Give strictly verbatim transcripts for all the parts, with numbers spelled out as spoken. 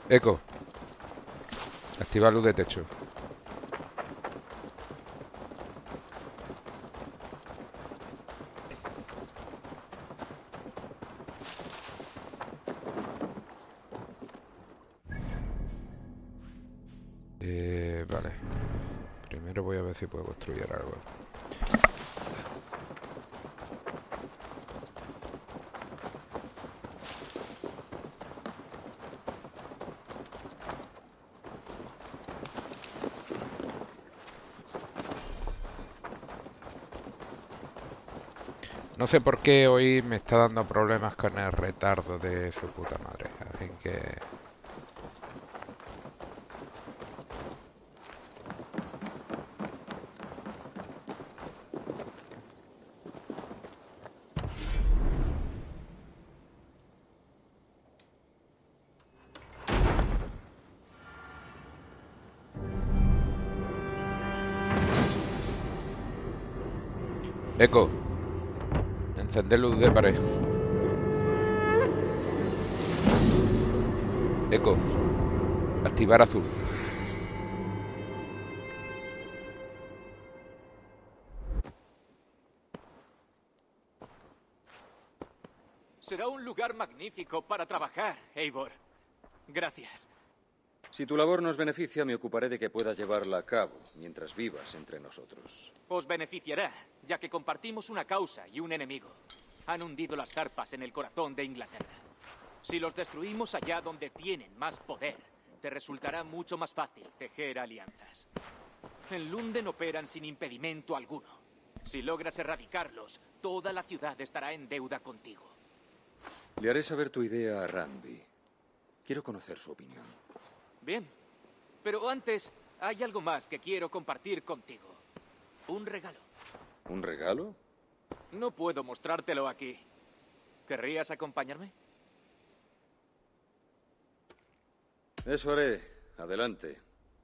Eco. Activa luz de techo. Eh, vale. Primero voy a ver si puedo construir algo. No sé por qué hoy me está dando problemas con el retardo de su puta madre. Así que... Eco. Encender luz de pared. Eco. Activar azul. Será un lugar magnífico para trabajar, Eivor. Gracias. Si tu labor nos beneficia, me ocuparé de que puedas llevarla a cabo mientras vivas entre nosotros. Os beneficiará, ya que compartimos una causa y un enemigo. Han hundido las zarpas en el corazón de Inglaterra. Si los destruimos allá donde tienen más poder, te resultará mucho más fácil tejer alianzas. En Lunden operan sin impedimento alguno. Si logras erradicarlos, toda la ciudad estará en deuda contigo. Le haré saber tu idea a Randby. Quiero conocer su opinión. Bien. Pero antes, hay algo más que quiero compartir contigo. Un regalo. ¿Un regalo? No puedo mostrártelo aquí. ¿Querrías acompañarme? Eso haré. Adelante.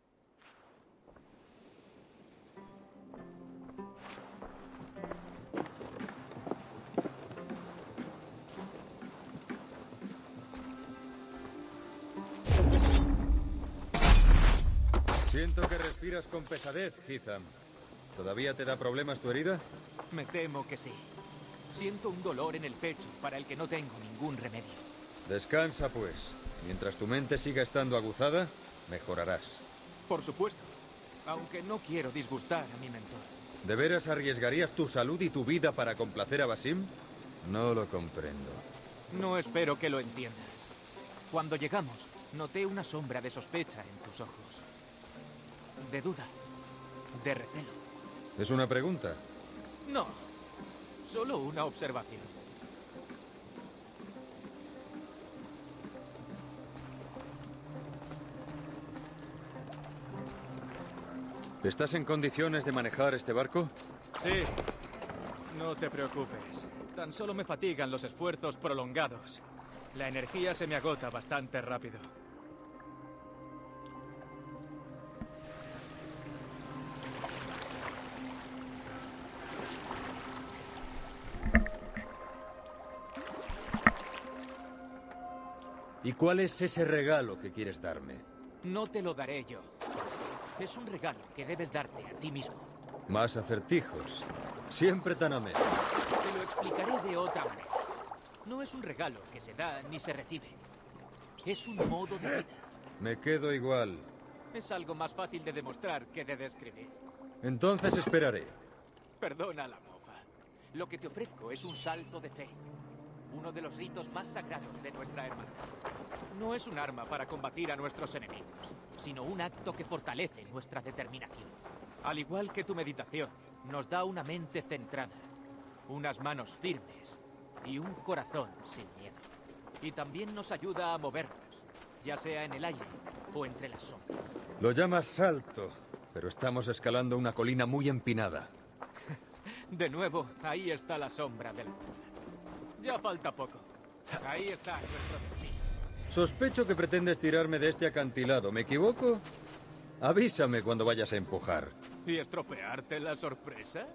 Siento que respiras con pesadez, Hitham. ¿Todavía te da problemas tu herida? Me temo que sí. Siento un dolor en el pecho para el que no tengo ningún remedio. Descansa, pues. Mientras tu mente siga estando aguzada, mejorarás. Por supuesto. Aunque no quiero disgustar a mi mentor. ¿De veras arriesgarías tu salud y tu vida para complacer a Basim? No lo comprendo. No espero que lo entiendas. Cuando llegamos, noté una sombra de sospecha en tus ojos. De duda. De recelo. ¿Es una pregunta? No. Solo una observación. ¿Estás en condiciones de manejar este barco? Sí. No te preocupes. Tan solo me fatigan los esfuerzos prolongados. La energía se me agota bastante rápido. ¿Y cuál es ese regalo que quieres darme? No te lo daré yo. Es un regalo que debes darte a ti mismo. Más acertijos. Siempre tan ameno. Te lo explicaré de otra manera. No es un regalo que se da ni se recibe. Es un modo de vida. Me quedo igual. Es algo más fácil de demostrar que de describir. Entonces esperaré. Perdona la mofa. Lo que te ofrezco es un salto de fe. Uno de los ritos más sagrados de nuestra hermandad. No es un arma para combatir a nuestros enemigos, sino un acto que fortalece nuestra determinación. Al igual que tu meditación, nos da una mente centrada, unas manos firmes y un corazón sin miedo. Y también nos ayuda a movernos, ya sea en el aire o entre las sombras. Lo llamas salto, pero estamos escalando una colina muy empinada. De nuevo, ahí está la sombra del mundo. Ya falta poco. Ahí está nuestro destino. Sospecho que pretendes tirarme de este acantilado. ¿Me equivoco? Avísame cuando vayas a empujar. ¿Y estropearte la sorpresa?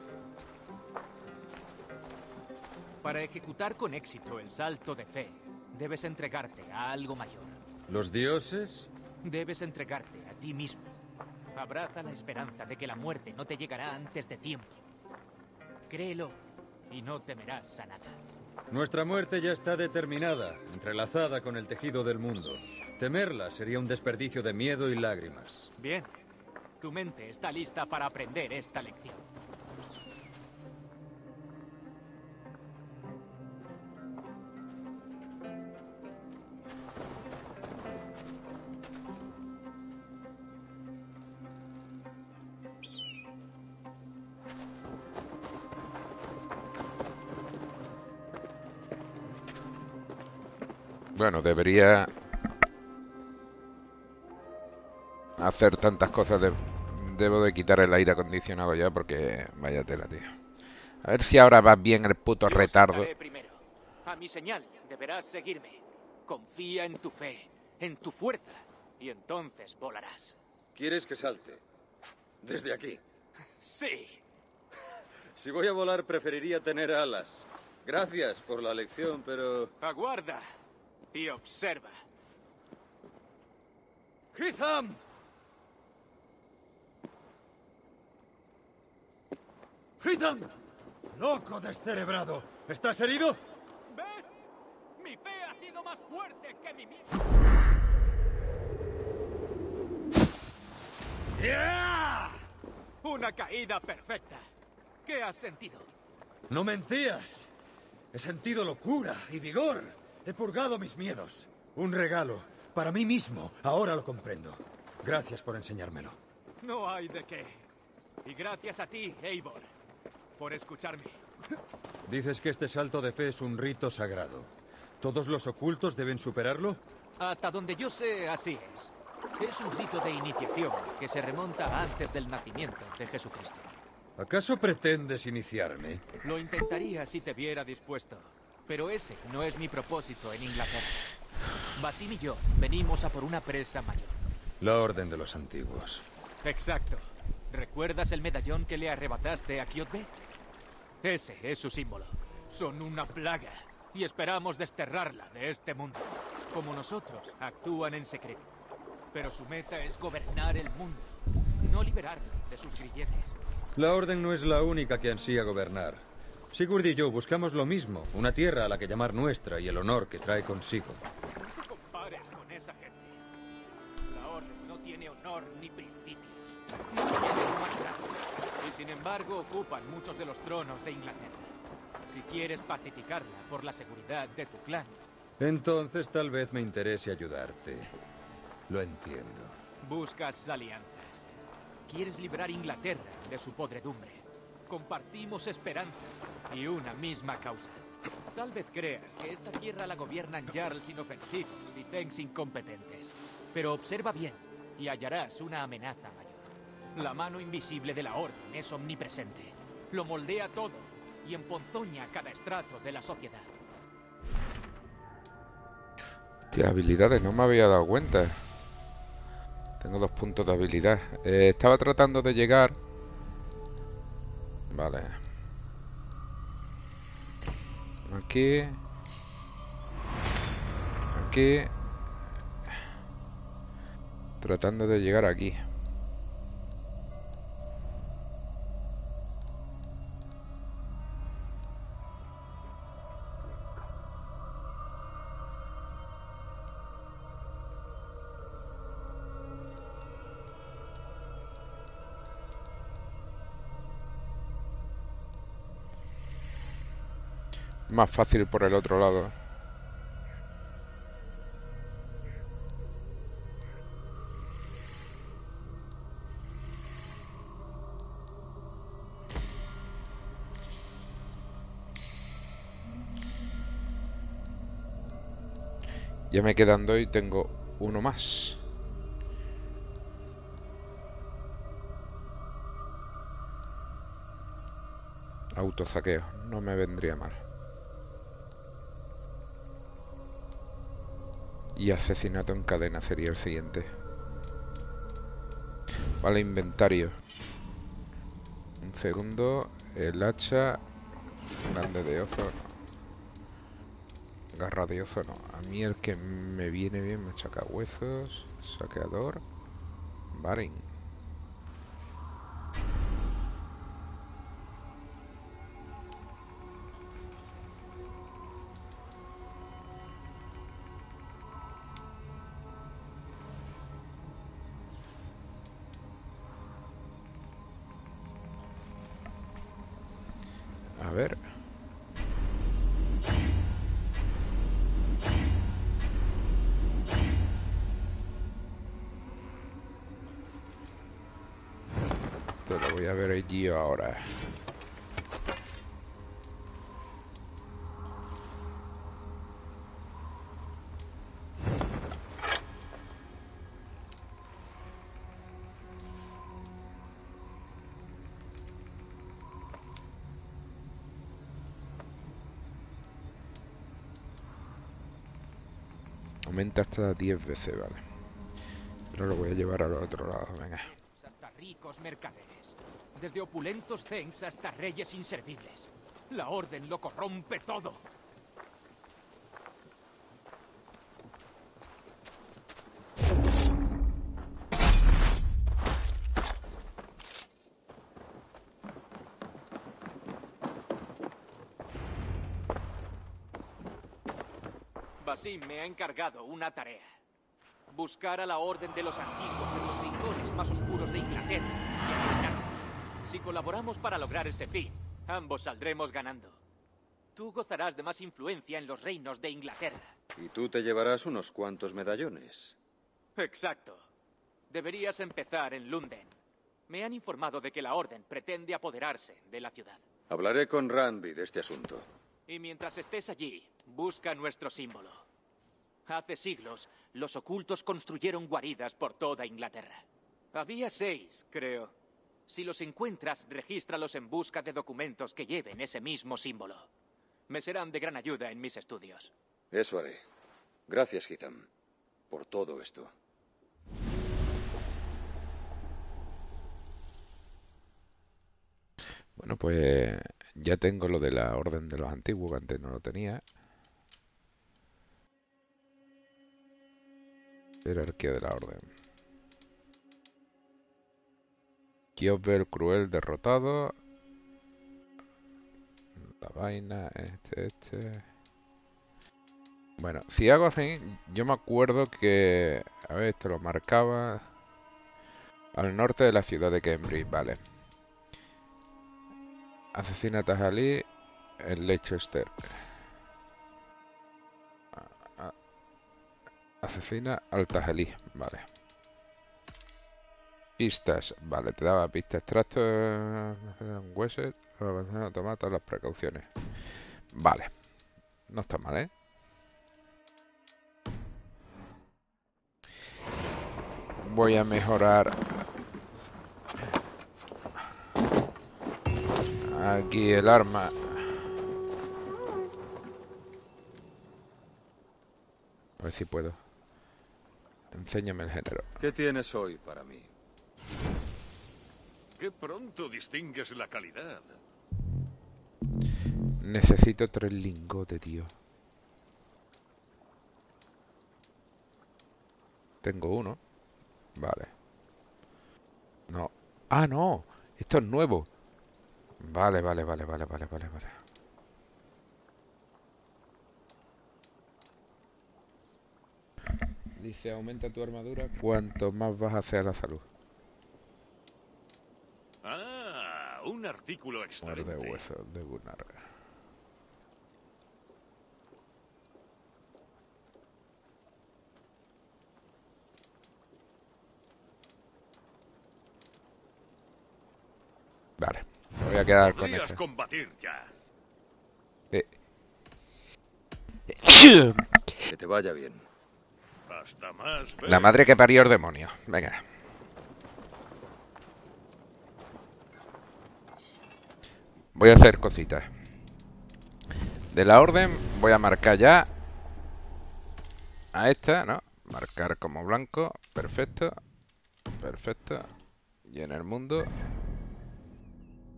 Para ejecutar con éxito el salto de fe, Debes entregarte a algo mayor. ¿Los dioses? Debes entregarte a ti mismo. Abraza la esperanza de que la muerte no te llegará antes de tiempo. Créelo y no temerás a nada. Nuestra muerte ya está determinada, entrelazada con el tejido del mundo. Temerla sería un desperdicio de miedo y lágrimas. Bien. Tu mente está lista para aprender esta lección. Bueno, debería hacer tantas cosas. De... Debo de quitar el aire acondicionado ya porque vaya tela, tío. A ver si ahora va bien el puto Yo retardo. saltaré primero. A mi señal deberás seguirme. Confía en tu fe, en tu fuerza, y entonces volarás. ¿Quieres que salte? Desde aquí. Sí. Si voy a volar, preferiría tener alas. Gracias por la lección, pero... Aguarda y observa. ¡Hitham! ¡Hitham! ¡Loco descerebrado! ¿Estás herido? ¿Ves? Mi fe ha sido más fuerte que mi miedo. ¡Yeah! Una caída perfecta. ¿Qué has sentido? No mentías. He sentido locura y vigor. He purgado mis miedos. Un regalo. Para mí mismo. Ahora lo comprendo. Gracias por enseñármelo. No hay de qué. Y gracias a ti, Eivor, por escucharme. Dices que este salto de fe es un rito sagrado. ¿Todos los ocultos deben superarlo? Hasta donde yo sé, así es. Es un rito de iniciación que se remonta antes del nacimiento de Jesucristo. ¿Acaso pretendes iniciarme? Lo intentaría si te viera dispuesto, pero ese no es mi propósito en Inglaterra. Basim y yo venimos a por una presa mayor. La Orden de los Antiguos. Exacto. ¿Recuerdas el medallón que le arrebataste a Kjotve? Ese es su símbolo. Son una plaga y esperamos desterrarla de este mundo. Como nosotros, actúan en secreto. Pero su meta es gobernar el mundo, no liberarlo de sus grilletes. La Orden no es la única que ansía gobernar. Sigurd y yo buscamos lo mismo, una tierra a la que llamar nuestra y el honor que trae consigo. No te compares con esa gente. La Orden no tiene honor ni principios. No tiene humanidad. Y sin embargo ocupan muchos de los tronos de Inglaterra. Si quieres pacificarla por la seguridad de tu clan. Entonces tal vez me interese ayudarte. Lo entiendo. Buscas alianzas. Quieres liberar Inglaterra de su podredumbre. Compartimos esperanzas y una misma causa. Tal vez creas que esta tierra la gobiernan jarls inofensivos y thens incompetentes. Pero observa bien y hallarás una amenaza mayor. La mano invisible de la Orden es omnipresente. Lo moldea todo y emponzoña cada estrato de la sociedad. Hostia, habilidades, no me había dado cuenta. Tengo dos puntos de habilidad. Eh, estaba tratando de llegar. Vale. Aquí. Aquí. Tratando de llegar aquí. Más fácil por el otro lado. Ya me quedan dos y tengo uno más. Autosaqueo, no me vendría mal. Y asesinato en cadena sería el siguiente. Vale, inventario. Un segundo. El hacha grande de ojo. Garra de ozo no. A mí el que me viene bien, machacahuesos, saqueador, Barin. A ver. Esto lo voy a ver allí ahora. Aumenta hasta diez veces, vale. Pero lo voy a llevar al otro lado, venga. Hasta ricos mercaderes. Desde opulentos Zens hasta reyes inservibles. La orden lo corrompe todo. Basim me ha encargado una tarea. Buscar a la Orden de los Antiguos en los rincones más oscuros de Inglaterra y eliminarlos. Si colaboramos para lograr ese fin, ambos saldremos ganando. Tú gozarás de más influencia en los reinos de Inglaterra. Y tú te llevarás unos cuantos medallones. Exacto. Deberías empezar en Lunden. Me han informado de que la Orden pretende apoderarse de la ciudad. Hablaré con Randby de este asunto. Y mientras estés allí, busca nuestro símbolo. Hace siglos, los ocultos construyeron guaridas por toda Inglaterra. Había seis, creo. Si los encuentras, regístralos en busca de documentos que lleven ese mismo símbolo. Me serán de gran ayuda en mis estudios. Eso haré. Gracias, Hitham, por todo esto. Bueno, pues ya tengo lo de la Orden de los Antiguos, que antes no lo tenía. Jerarquía de la Orden. Kiobe el Cruel derrotado. La vaina, este, este. Bueno, si hago así, yo me acuerdo que... A ver, esto lo marcaba... Al norte de la ciudad de Cambridge, vale. Asesina a Tajalí en Leicester. Asesina al Tajalí, vale. Pistas, vale, te daba pistas. Extracto en Wesset, toma todas las precauciones. Vale, no está mal, ¿eh? Voy a mejorar aquí el arma. A ver si puedo. Enséñame el género. ¿Qué tienes hoy para mí? Qué pronto distingues la calidad. Necesito tres lingotes, tío. Tengo uno. Vale. No. Ah, no. Esto es nuevo. Vale, vale, vale, vale, vale, vale, vale. Dice, aumenta tu armadura cuanto más vas hacia la salud. Ah, un artículo excelente. Muerde huesos de Gunnar. Vale, me voy a quedar con Podrías eso. combatir ya. Eh. Que te vaya bien. Hasta más. La madre que parió el demonio. Venga. Voy a hacer cositas. De la orden voy a marcar ya a esta, ¿no? Marcar como blanco. Perfecto. Perfecto. Y en el mundo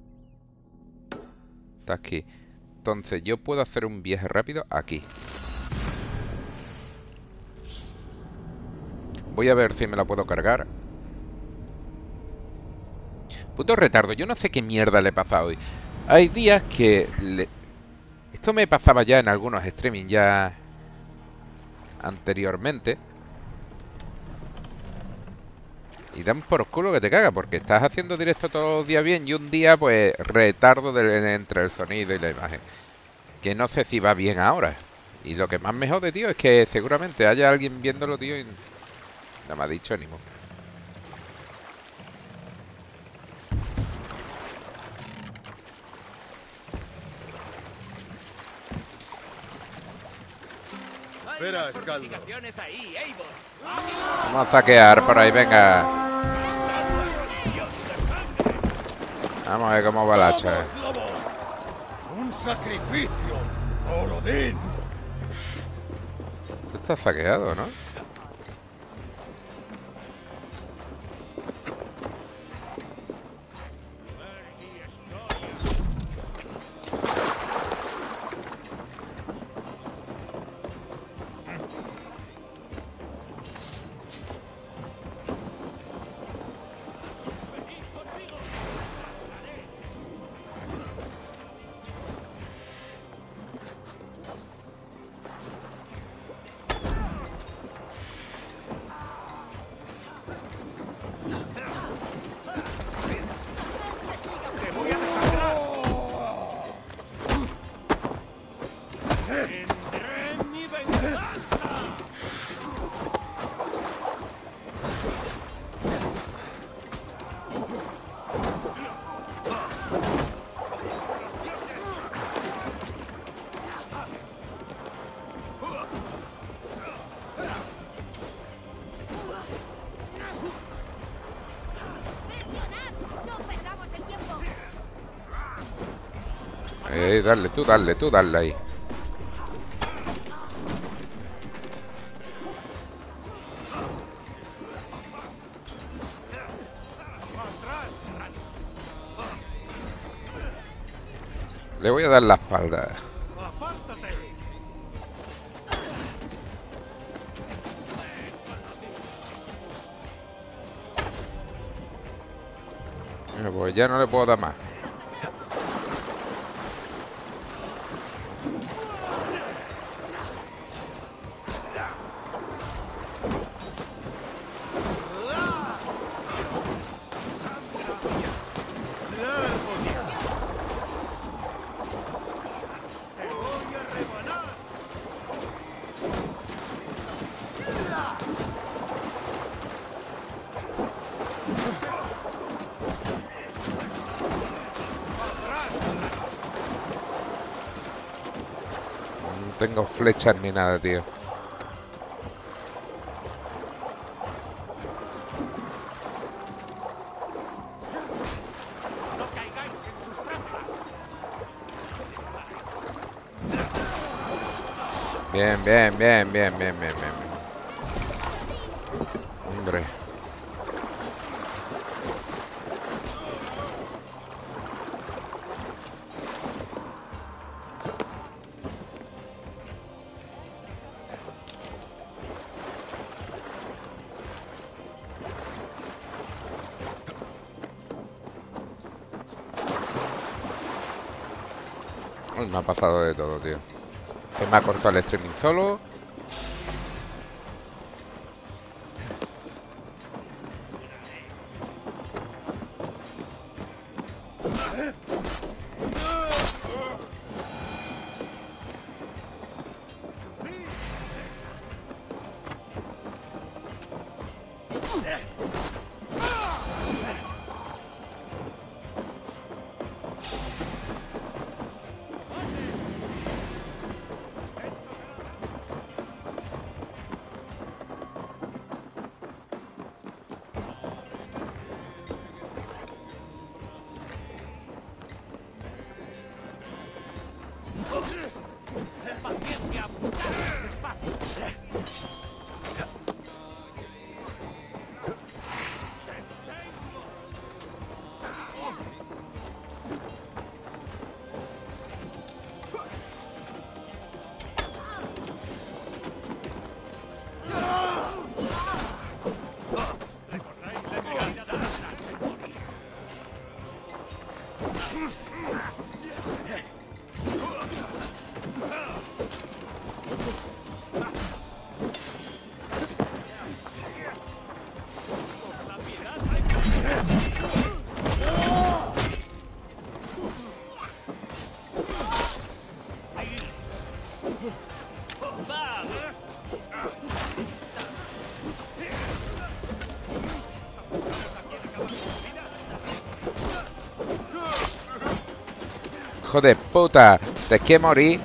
está aquí. Entonces yo puedo hacer un viaje rápido aquí. Voy a ver si me la puedo cargar. Puto retardo. Yo no sé qué mierda le pasa hoy. Hay días que... Le... Esto me pasaba ya en algunos streaming ya... anteriormente. Y dan por culo que te caga, porque estás haciendo directo todos los días bien y un día, pues, retardo de, entre el sonido y la imagen. Que no sé si va bien ahora. Y lo que más me jode, tío, es que seguramente haya alguien viéndolo, tío, y no me ha dicho ni modo. Espera, Escaldo. Ahí, Eivor. Vamos a saquear por ahí, venga. Vamos a ver cómo va el hacha. ¡Vamos, lobos! ¡Un sacrificio por Odín! Esto está saqueado, ¿no? Eh, dale, tú dale, tú dale ahí. Le voy a dar la espalda. Bueno, pues ya no le puedo dar más. No tengo flechas ni nada, tío. No caigáis en sus trampas. Bien, bien, bien, bien, bien, bien, bien. Hombre. Uy, me ha pasado de todo, tío. Se me ha cortado el streaming solo. Hijo de puta, te quiero morir.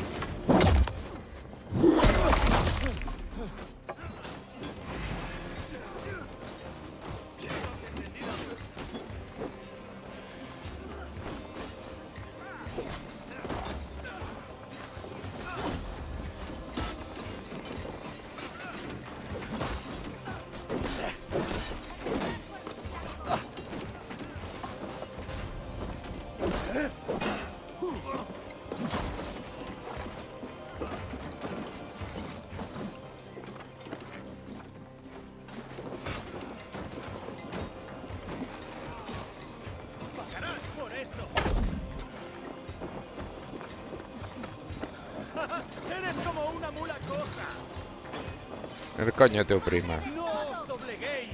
¡Eres como una mula coja! El coño te oprima. ¡No os dobleguéis!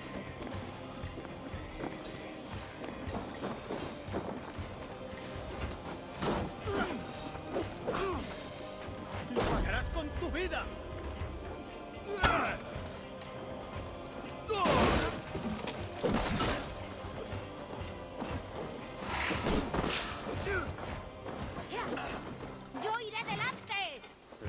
¡Lo pagarás con tu vida! ¡Yo iré delante!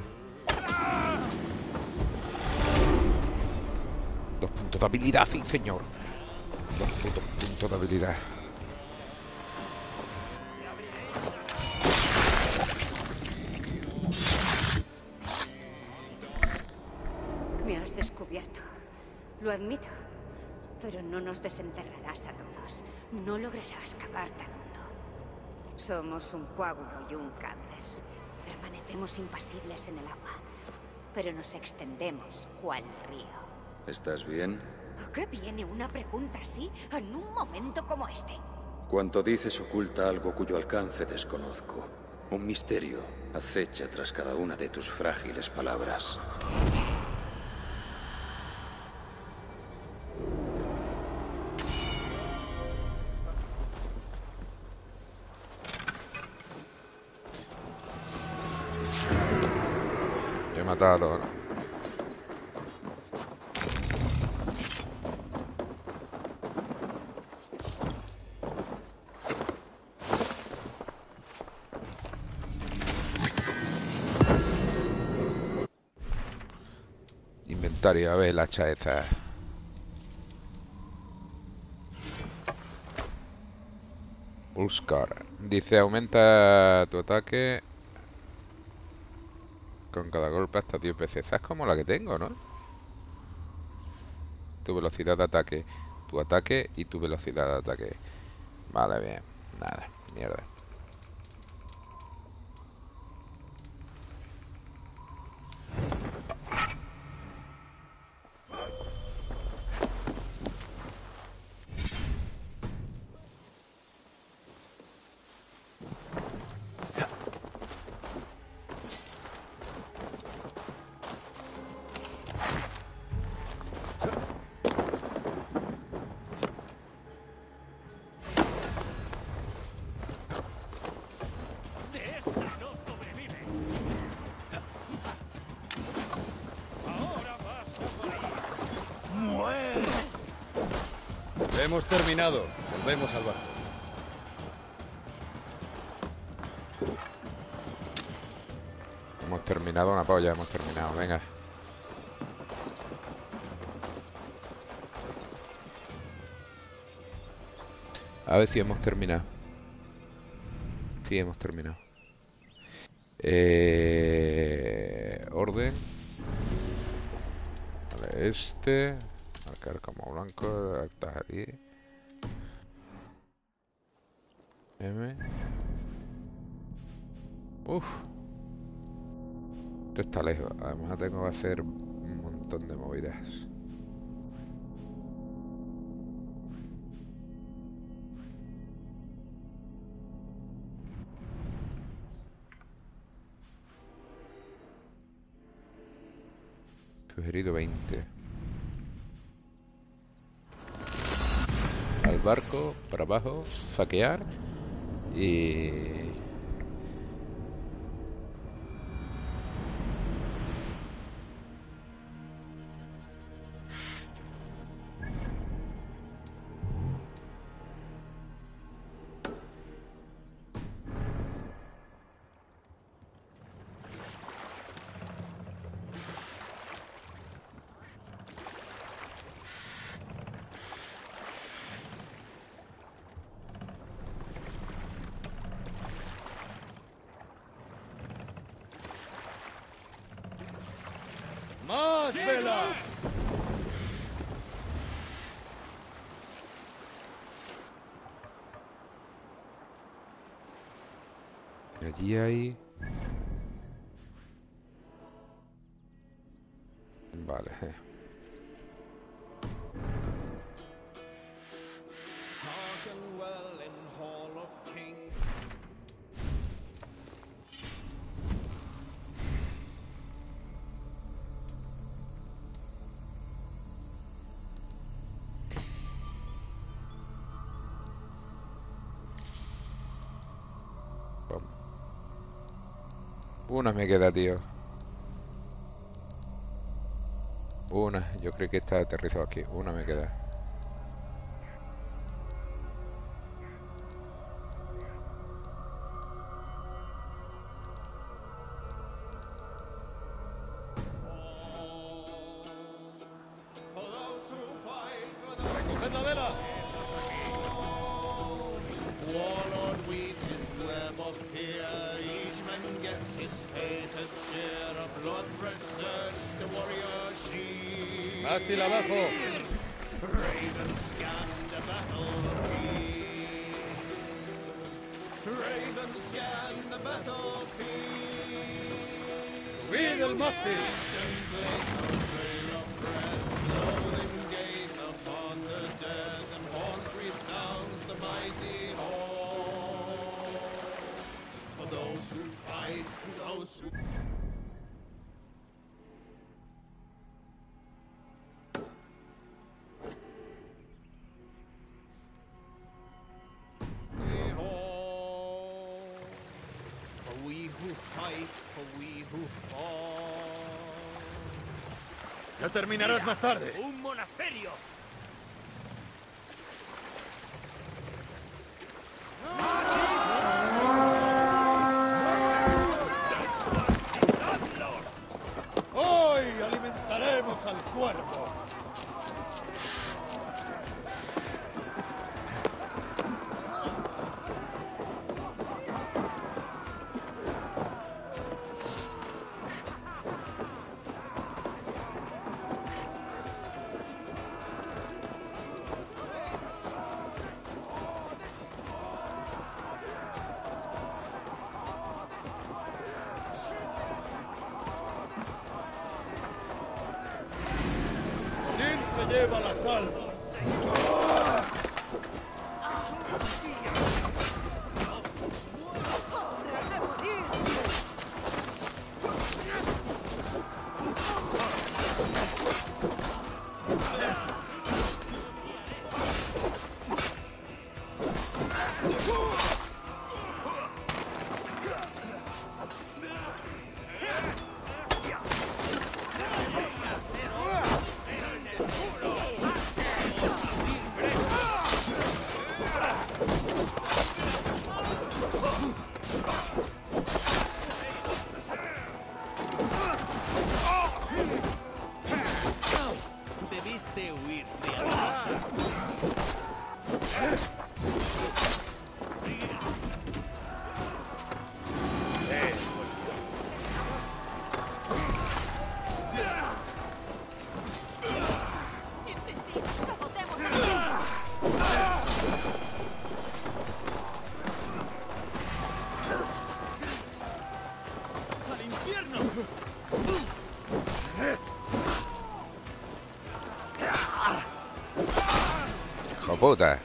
Dos puntos de habilidad, sí, señor. Dos putos puntos de habilidad. Me has descubierto. Lo admito. Pero no nos desenterrarás a todos. No lograrás cavar tan hondo. Somos un coágulo y un cáncer. Permanecemos impasibles en el agua. Pero nos extendemos cual río. ¿Estás bien? ¿A qué viene una pregunta así en un momento como este? Cuanto dices oculta algo cuyo alcance desconozco. Un misterio acecha tras cada una de tus frágiles palabras. He matado, ¿no? Inventario, a ver la hacha esa. Buscar. Dice aumenta tu ataque con cada golpe hasta diez veces. Esa es como la que tengo, ¿no? Tu velocidad de ataque, tu ataque y tu velocidad de ataque. Vale, bien. Nada, mierda. ¡De esta no sobrevive! ¡Ahora vas a morir! ¡Muere! Hemos terminado. Volvemos al barco. Hemos terminado una polla, hemos terminado, venga. A ver si hemos terminado. Sí, hemos terminado. Eh, orden. Vale, este. Marcar como blanco. Altajarí. M. Uf. Esto está lejos. Además tengo que hacer un montón de movidas. Sugerido veinte. Al barco, para abajo, saquear y... ¡Más vela! Allí hay... Vale. eh. Pum. Una me queda, tío. Una, yo creo que está aterrizado aquí. Una me queda. ¡Recoged la vela! Warlord weaves his web of fear. Each man gets his fated share. A blood-red surge, the warrior she. ¡Mástil abajo! Ravens scan the battlefield. Ravens scan the battlefield. ¡Subid el mástil! Loathing gaze upon the dead, and horns resounds the mighty hall. For those who fight, those who... For we who fight, for we who fall. Ya terminarás más tarde. ¡Un monasterio! Hoy alimentaremos al cuervo. ¿Quién se lleva las almas? Debiste huir de aquí. Insistid, agotemos aquí. ¡Al infierno! ¡Hijo puta!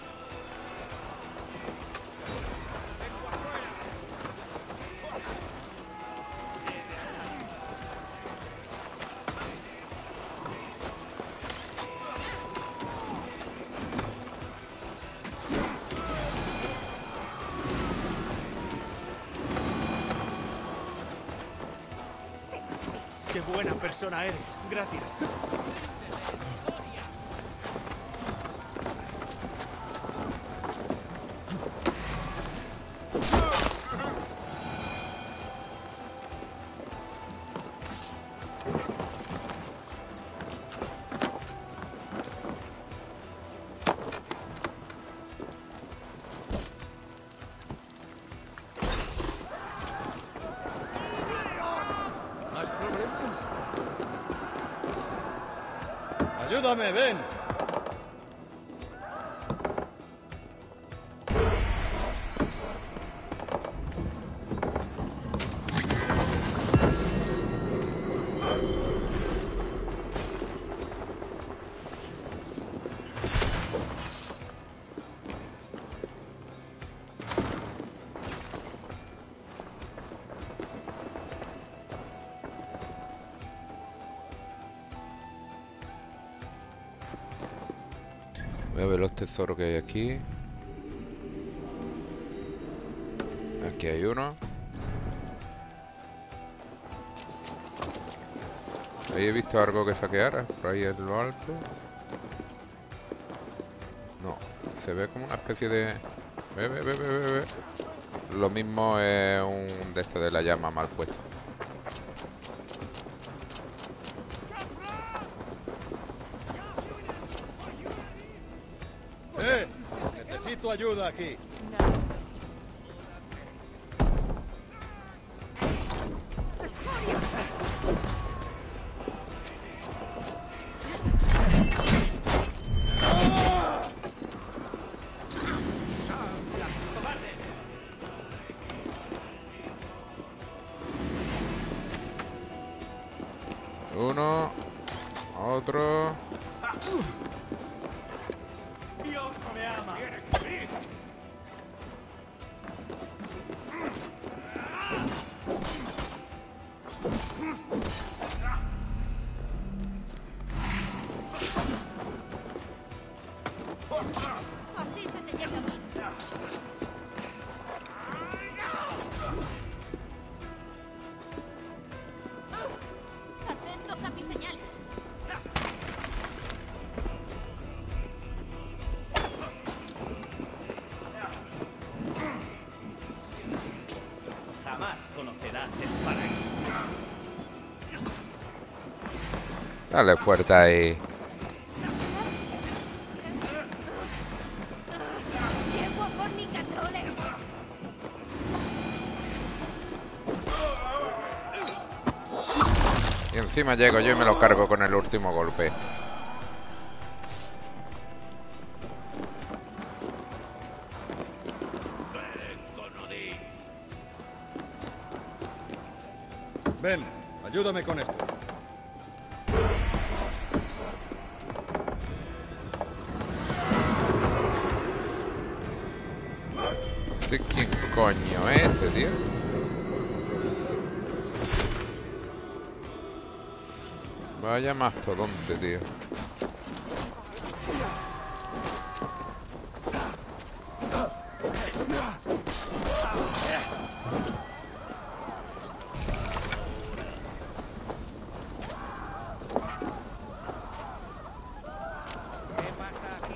¡Qué buena persona eres! Gracias. ¿Más problemas? ¡Ayúdame, ven! Voy a ver los tesoros que hay aquí. Aquí hay uno. Ahí he visto algo que saqueara, por ahí en lo alto. No, se ve como una especie de... Ve, ve, ve, ve, ve, ve. Lo mismo es un de estos de la llama mal puesto. ¡Eh! Necesito ayuda aquí. Uno, otro. Dios no me ama. Así se te llega. Atentos a mis señales. Jamás conocerás el paraíso. Dale fuerte ahí. Llego a Fornicatrole. Y encima llego yo y me lo cargo con el último golpe. Ven, ayúdame con esto. ¿De quién coño es este, tío? Vaya mastodonte, tío. ¿Qué pasa aquí?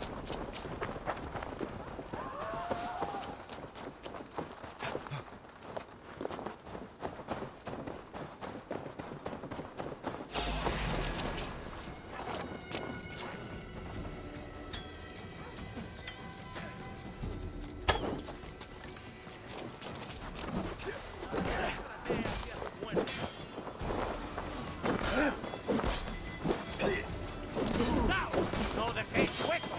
¡No dejéis hueco!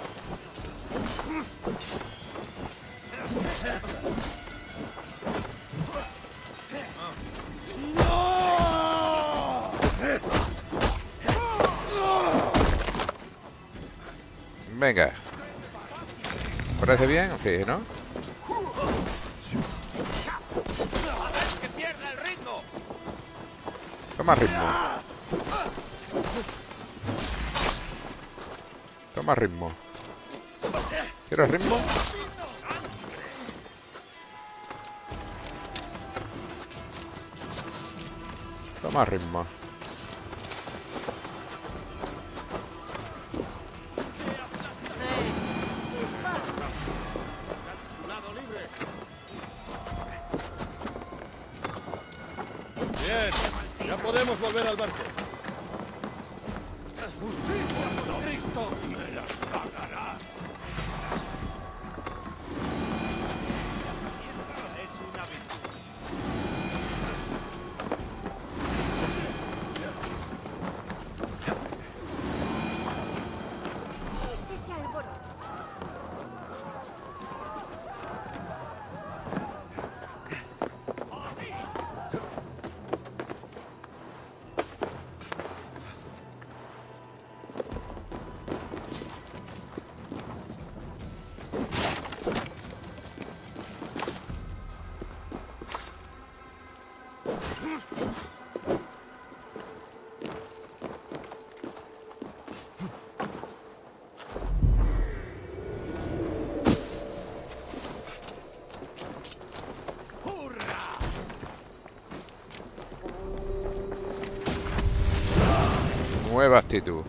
Venga. ¿Parece bien? Sí, ¿no? ¡Que pierda el ritmo! Toma ritmo. Toma ritmo. ¿Quieres ritmo? Toma ritmo. Bien, ya podemos volver al barco. ¡Cristo me las pagará! Es una virtud. Nueva actitud.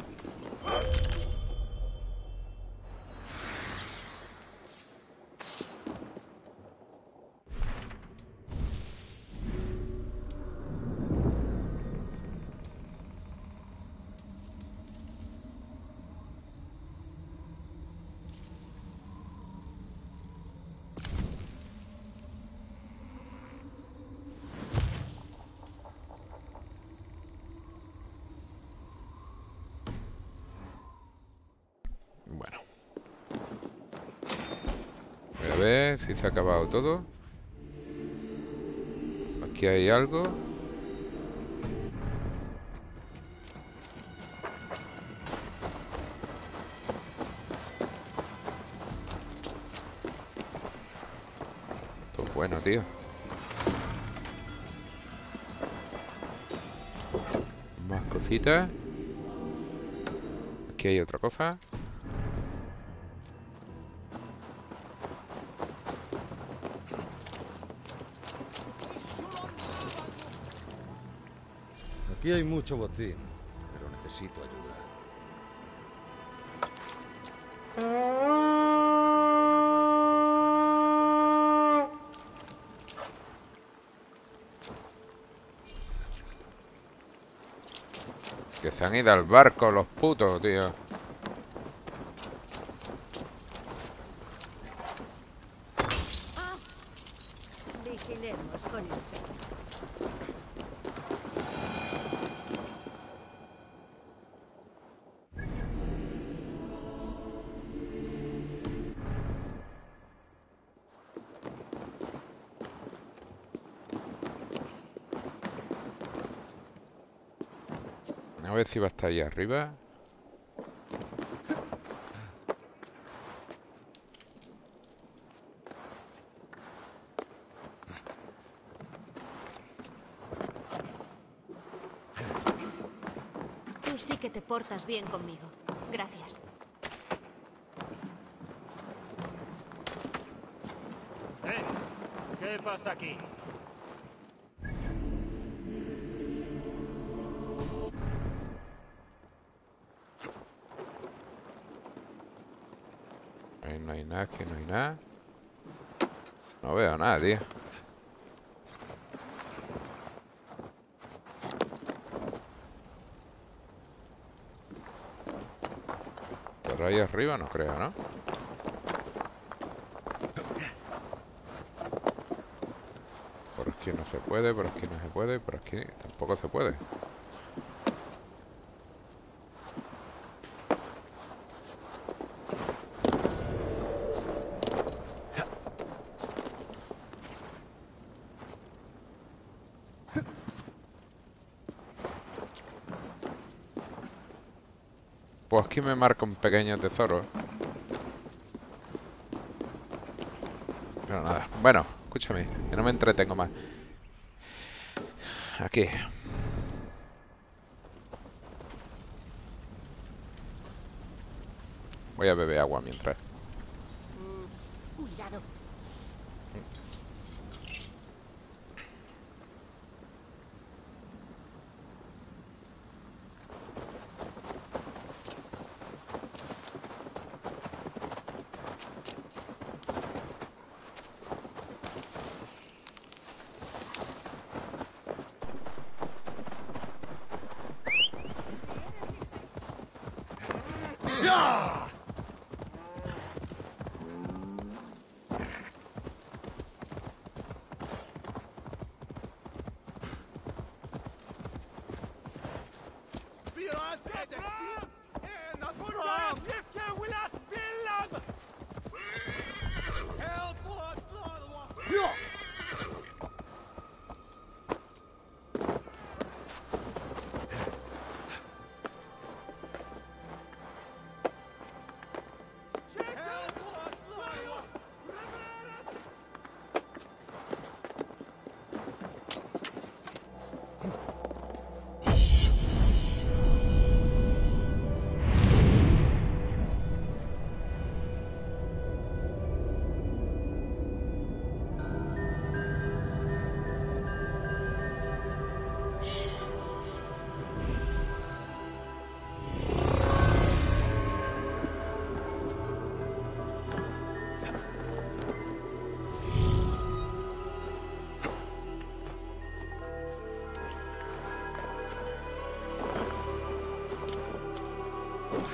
Bueno. Voy a ver si se ha acabado todo. Aquí hay algo. Esto es bueno, tío. Más cositas. Aquí hay otra cosa. Aquí hay mucho botín, pero necesito ayuda. Que se han ido al barco los putos, tío. Vigilemos con el perro. A ver si va a estar ahí arriba. Tú sí que te portas bien conmigo. Gracias. ¡Eh! ¿Qué pasa aquí? Ahí no hay nada, aquí no hay nada. No veo nada, tío. Por ahí arriba no creo, ¿no? Por aquí no se puede, por aquí no se puede, por aquí tampoco se puede. Pues aquí me marca un pequeño tesoro. Pero nada. Bueno, escúchame, que no me entretengo más. Aquí. Voy a beber agua mientras. Cuidado.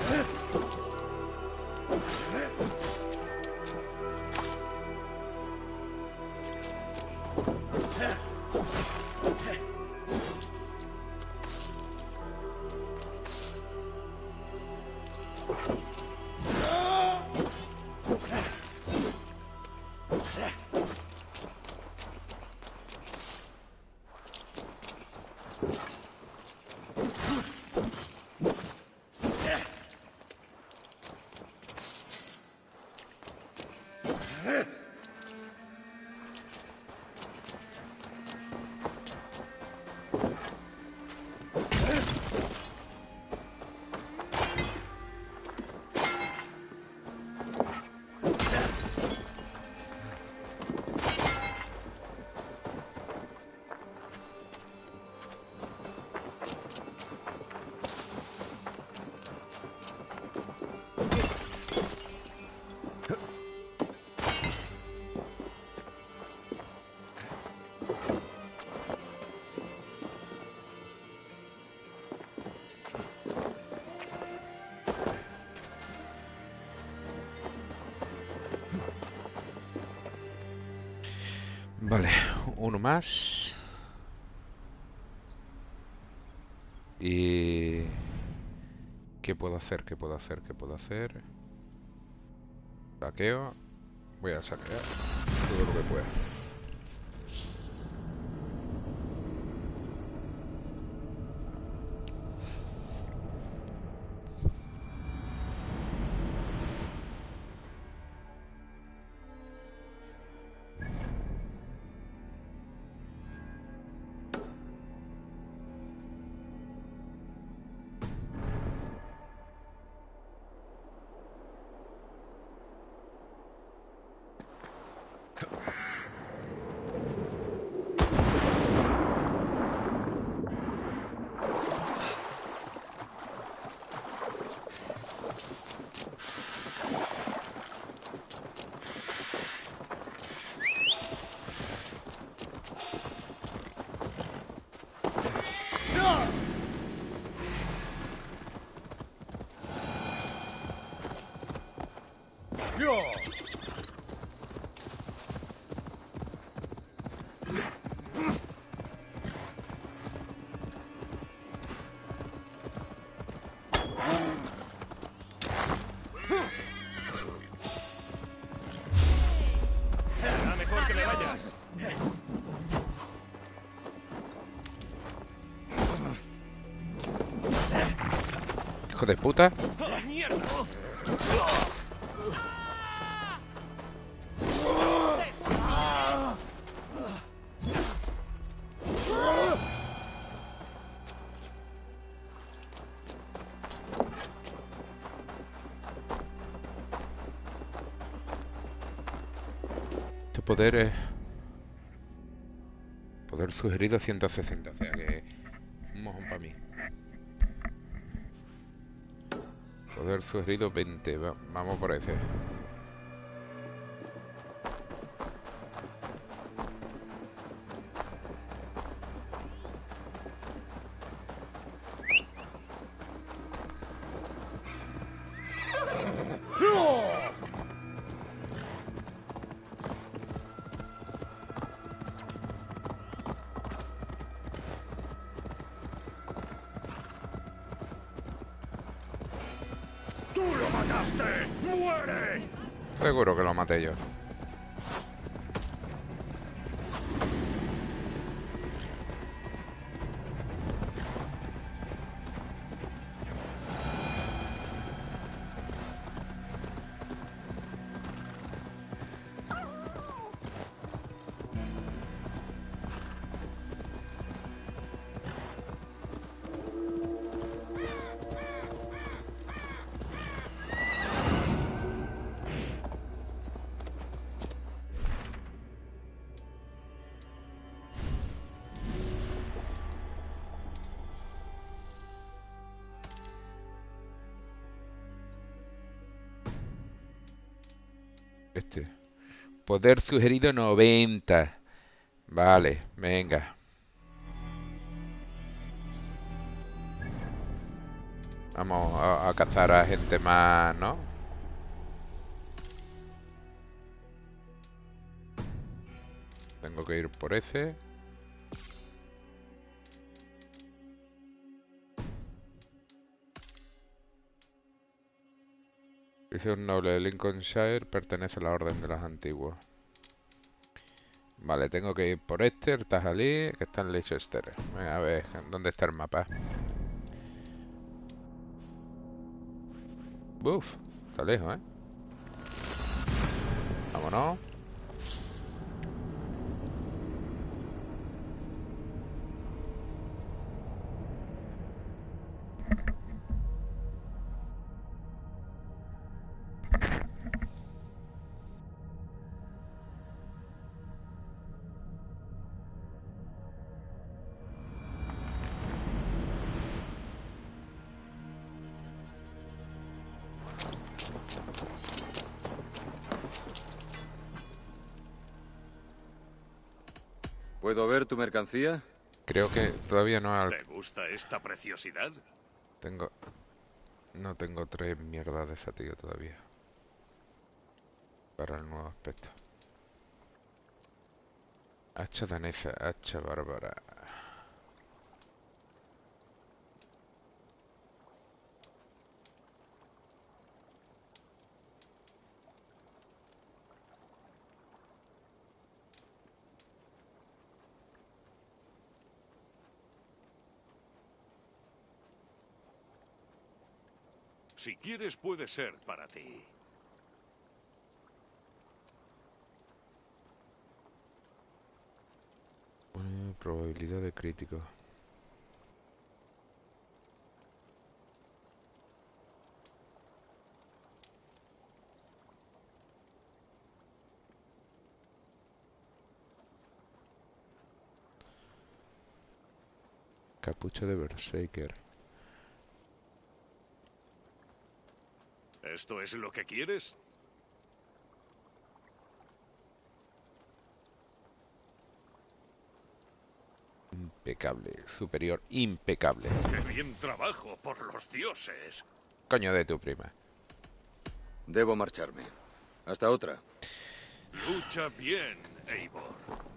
Vale, uno más. Y... ¿qué puedo hacer? ¿Qué puedo hacer? ¿Qué puedo hacer? Saqueo. Voy a saquear todo lo que pueda. Será mejor que me vayas. Hijo de puta. ¡Oh, mierda! Este poder es... poder sugerido ciento sesenta, o sea que... un mojón para mí. Poder sugerido veinte, va- vamos por ese. ¡Tú lo mataste! ¡Muere! Seguro que lo maté yo. Este. Poder sugerido noventa. Vale, venga. Vamos a, a cazar a gente más, ¿no? Tengo que ir por ese. Dice un noble de Lincolnshire, pertenece a la Orden de los Antiguos. Vale, tengo que ir por este, el Tajalí, que está en Leicester. Venga, a ver, ¿dónde está el mapa? Uf, está lejos, ¿eh? Vámonos. ¿Puedo ver tu mercancía? Creo que todavía no al- ¿Te gusta esta preciosidad? tengo... No tengo tres mierdas de esa, tío, todavía. Para el nuevo aspecto. Hacha danesa, hacha bárbara. Si quieres, puede ser para ti. Eh, probabilidad de crítico. Capucha de Berserker. ¿Esto es lo que quieres? Impecable, superior, impecable. ¡Qué bien trabajo, por los dioses! Coño de tu prima. Debo marcharme. Hasta otra. Lucha bien, Eivor.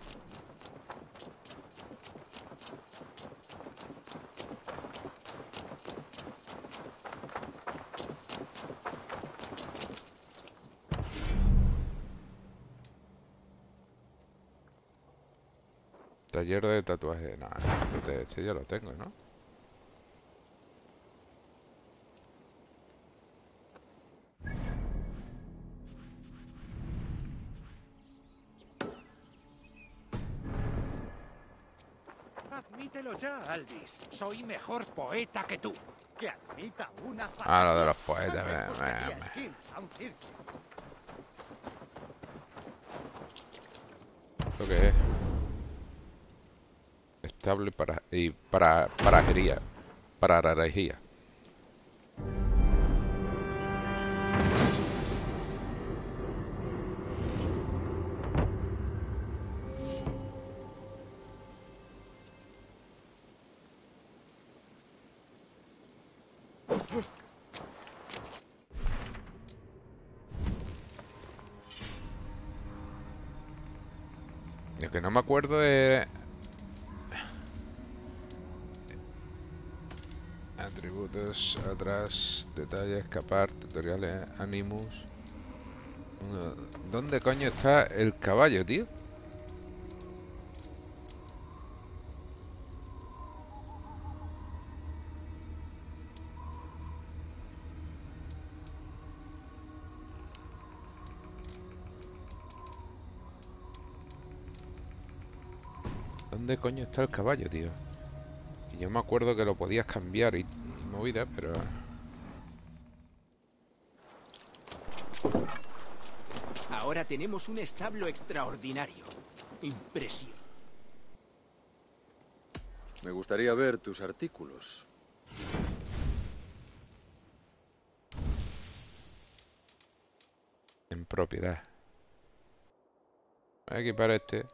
Taller de tatuaje. No, este, este ya lo tengo, ¿no? Admítelo ya, Aldis. Soy mejor poeta que tú. Que admita una Ah, lo de los poetas. Venga, venga, venga. ¿Esto qué es? Estable para... y para... parajería. Para rarejía. Lo que no me acuerdo es... Atributos, atrás, detalles, escapar, tutoriales, animus. ¿Dónde coño está el caballo, tío? ¿Dónde coño está el caballo, tío? Y yo me acuerdo que lo podías cambiar y, y movida, pero... Ahora tenemos un establo extraordinario. Impresión. Me gustaría ver tus artículos. En propiedad. Voy a equipar este.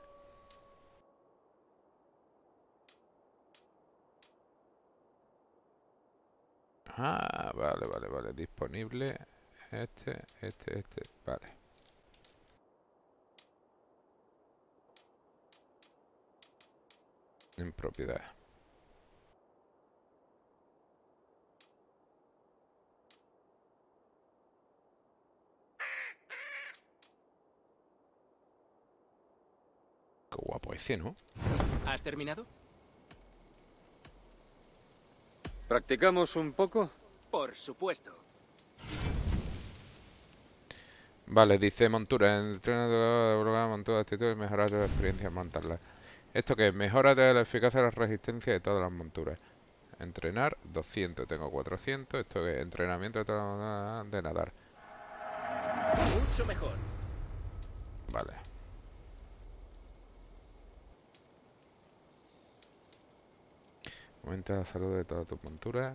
Ah, vale, vale, vale. Disponible. Este, este, este. Vale. En propiedad. Qué guapo ese, ¿no? ¿Has terminado? ¿Practicamos un poco? Por supuesto. Vale, dice montura. Entrena de montura, actitud y mejora de la experiencia en montarla. ¿Esto qué es? Mejora de la eficacia y la resistencia de todas las monturas. Entrenar, doscientos. Tengo cuatrocientos. Esto es entrenamiento de, toda, de nadar. Mucho mejor. Vale. Aumenta la salud de todas tus monturas.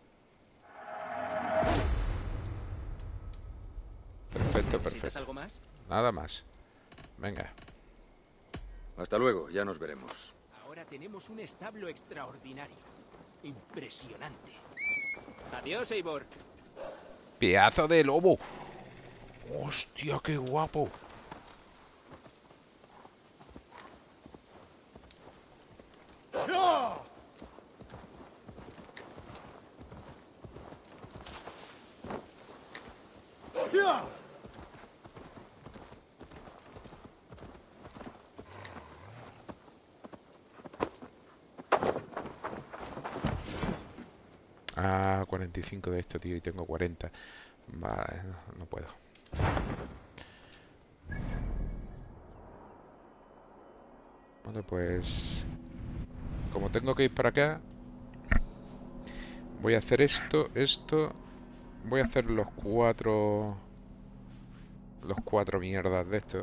Perfecto, perfecto. ¿Algo más? Nada más. Venga. Hasta luego, ya nos veremos. Ahora tenemos un establo extraordinario. Impresionante. Adiós, Eivor. Pedazo de lobo. Hostia, qué guapo. Ah, cuarenta y cinco de esto, tío, y tengo cuarenta. Vale, no, no puedo. Vale, pues... como tengo que ir para acá, voy a hacer esto, esto... Voy a hacer los cuatro... Los cuatro mierdas de esto.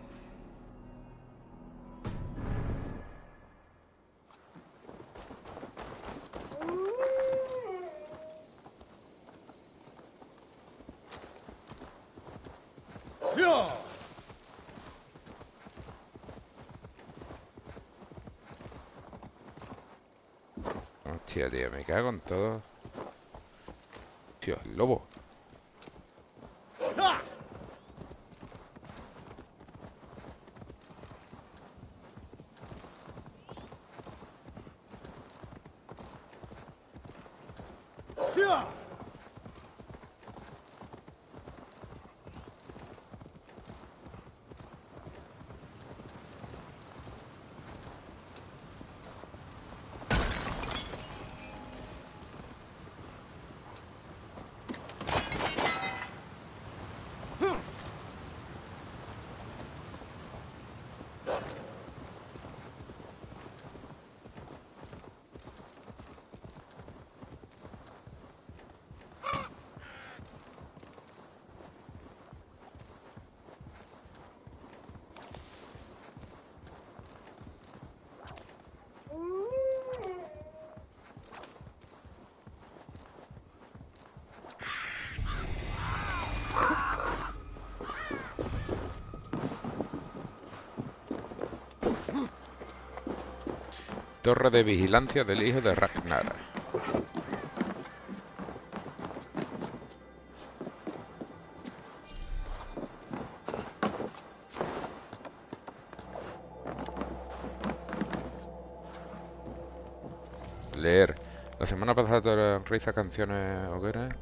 Hostia, tío, me cago en todo. Tío, el lobo. Torre de vigilancia del hijo de Ragnar. Leer. La semana pasada risa canciones hogueras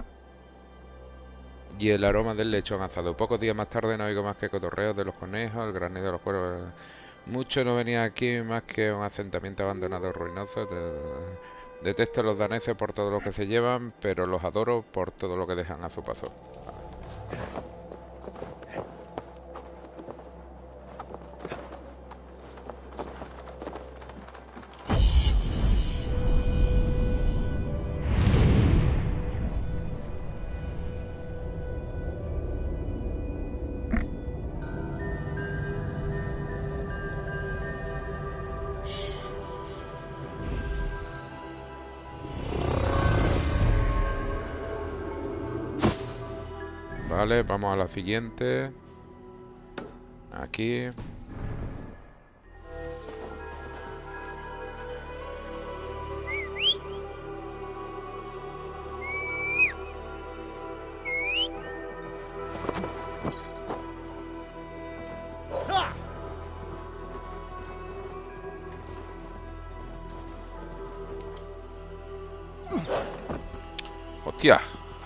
y el aroma del lechón asado. Pocos días más tarde no oigo más que cotorreos de los conejos, el granido de los cuervos. Mucho no venía aquí más que un asentamiento abandonado ruinoso. Detesto a los daneses por todo lo que se llevan, pero los adoro por todo lo que dejan a su paso. Vale, vamos a la siguiente. Aquí. ¡Hostia!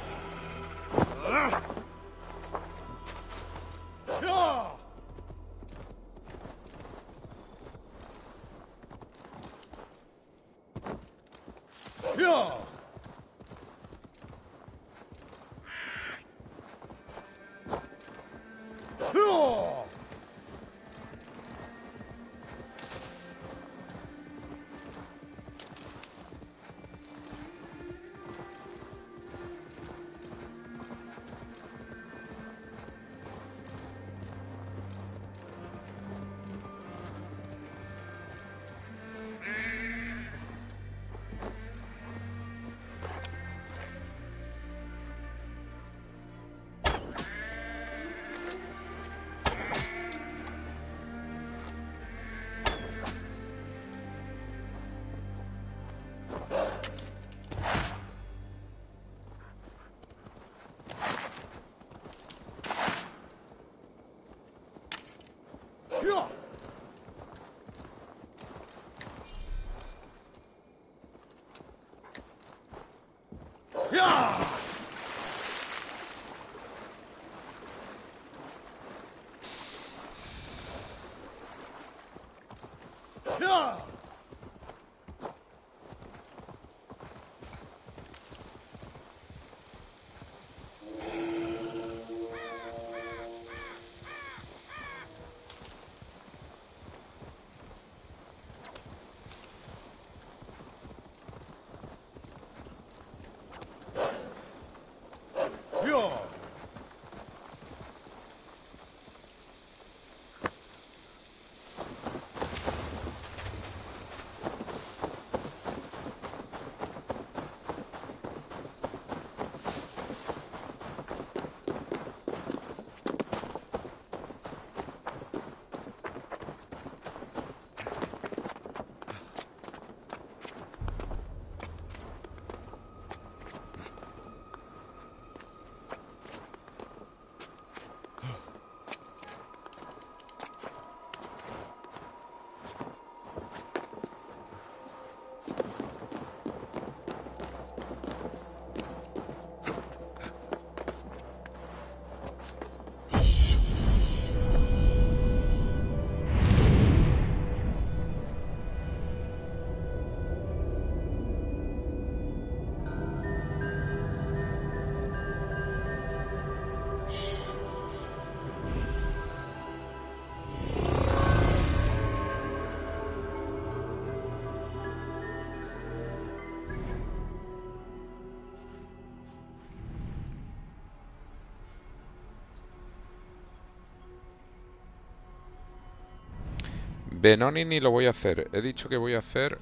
Benoni ni lo voy a hacer. He dicho que voy a hacer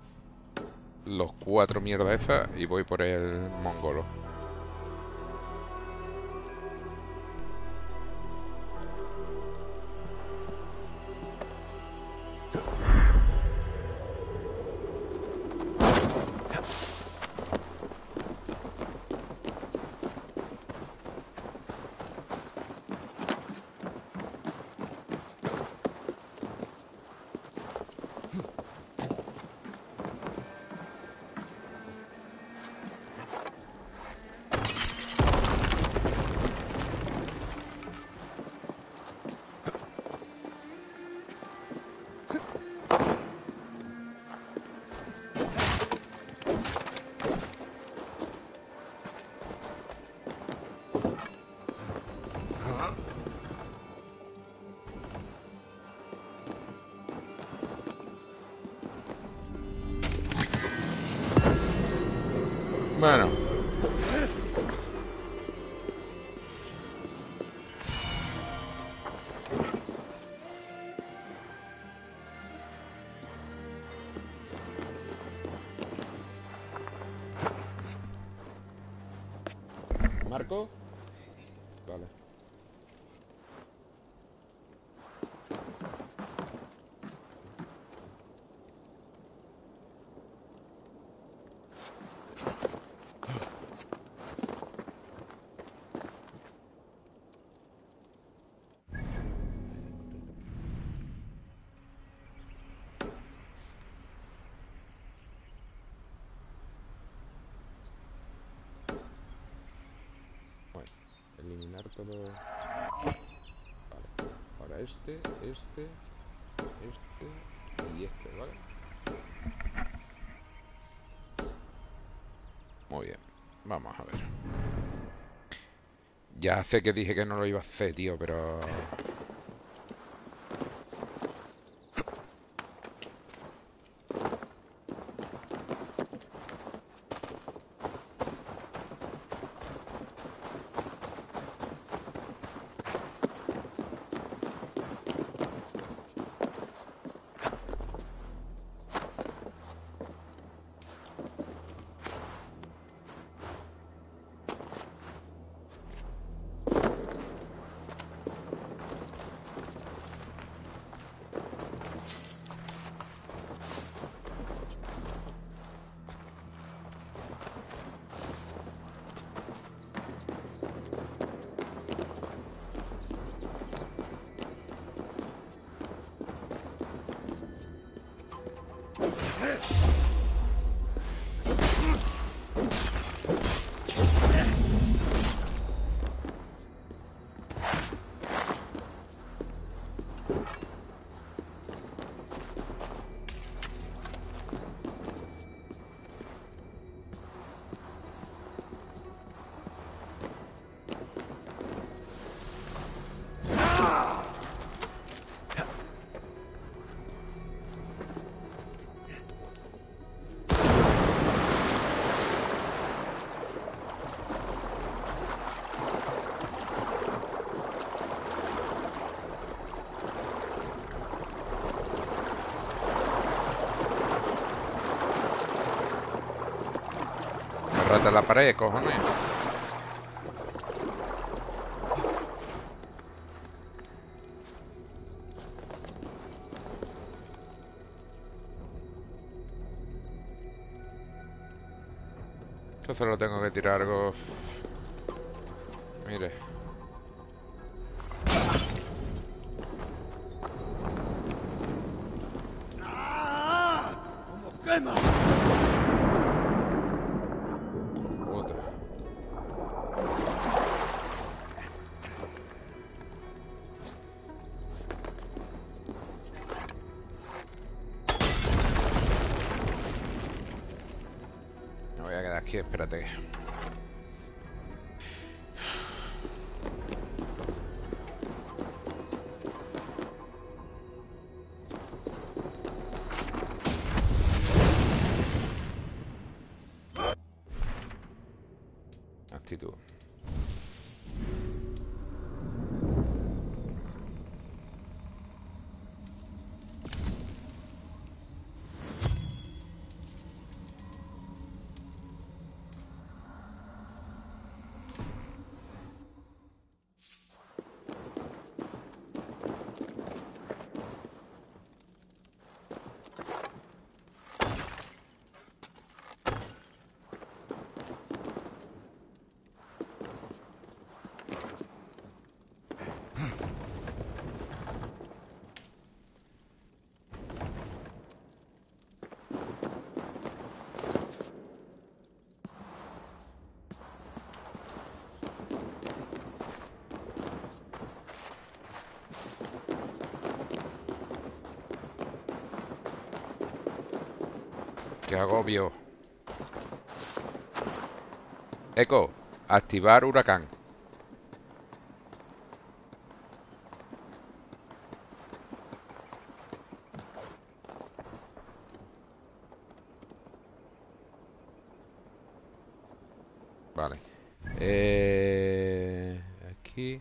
los cuatro mierdas esas y voy por el mongolo. Bueno. ¿Marco? Vale. todo. Vale. Ahora este, este, este y este, ¿vale? Muy bien. Vamos a ver. Ya sé que dije que no lo iba a hacer, tío, pero... Rata la pared, cojones. Esto solo tengo que tirar algo. Mire. ¡Cómo quema! Aquí, espérate. Actitud. Qué agobio. Eco, activar huracán. Vale. Eh, aquí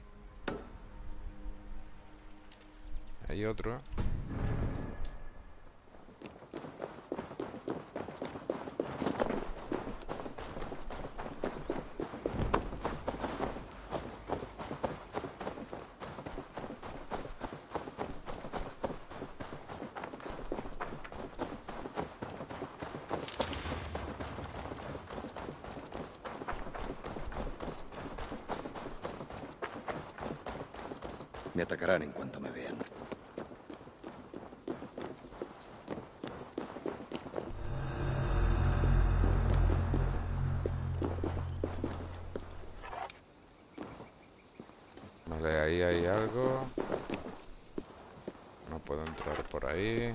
hay otro. Me atacarán en cuanto me vean. Vale, ahí hay algo. No puedo entrar por ahí.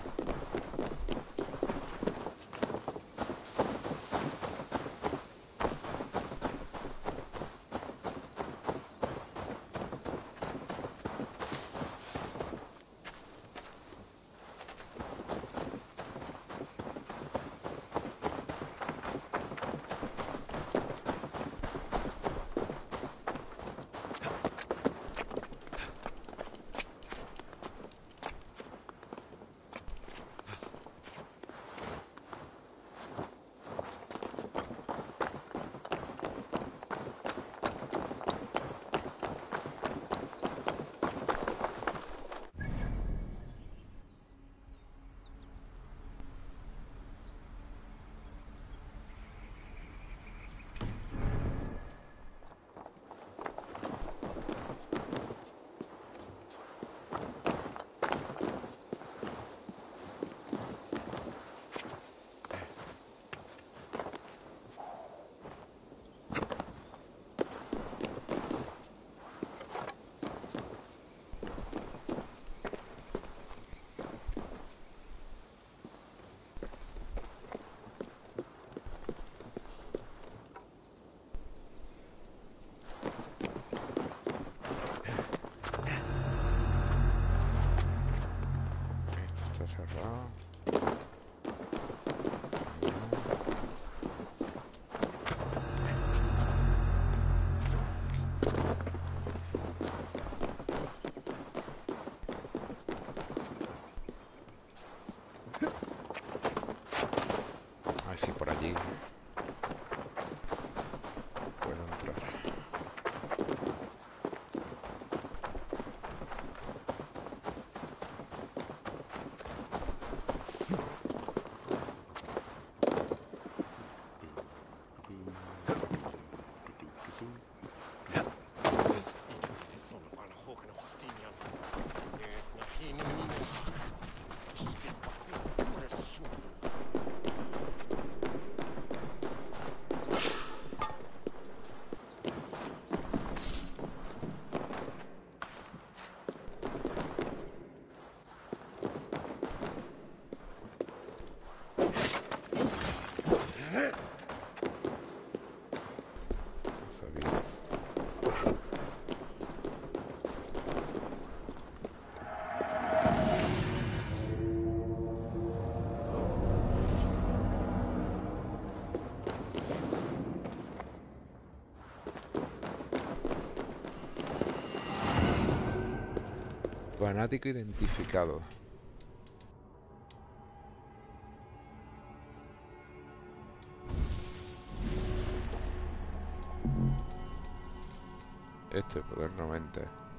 Esto está cerrado. A ver si por allí puedo entrar. Fanático identificado. Este poder noventa.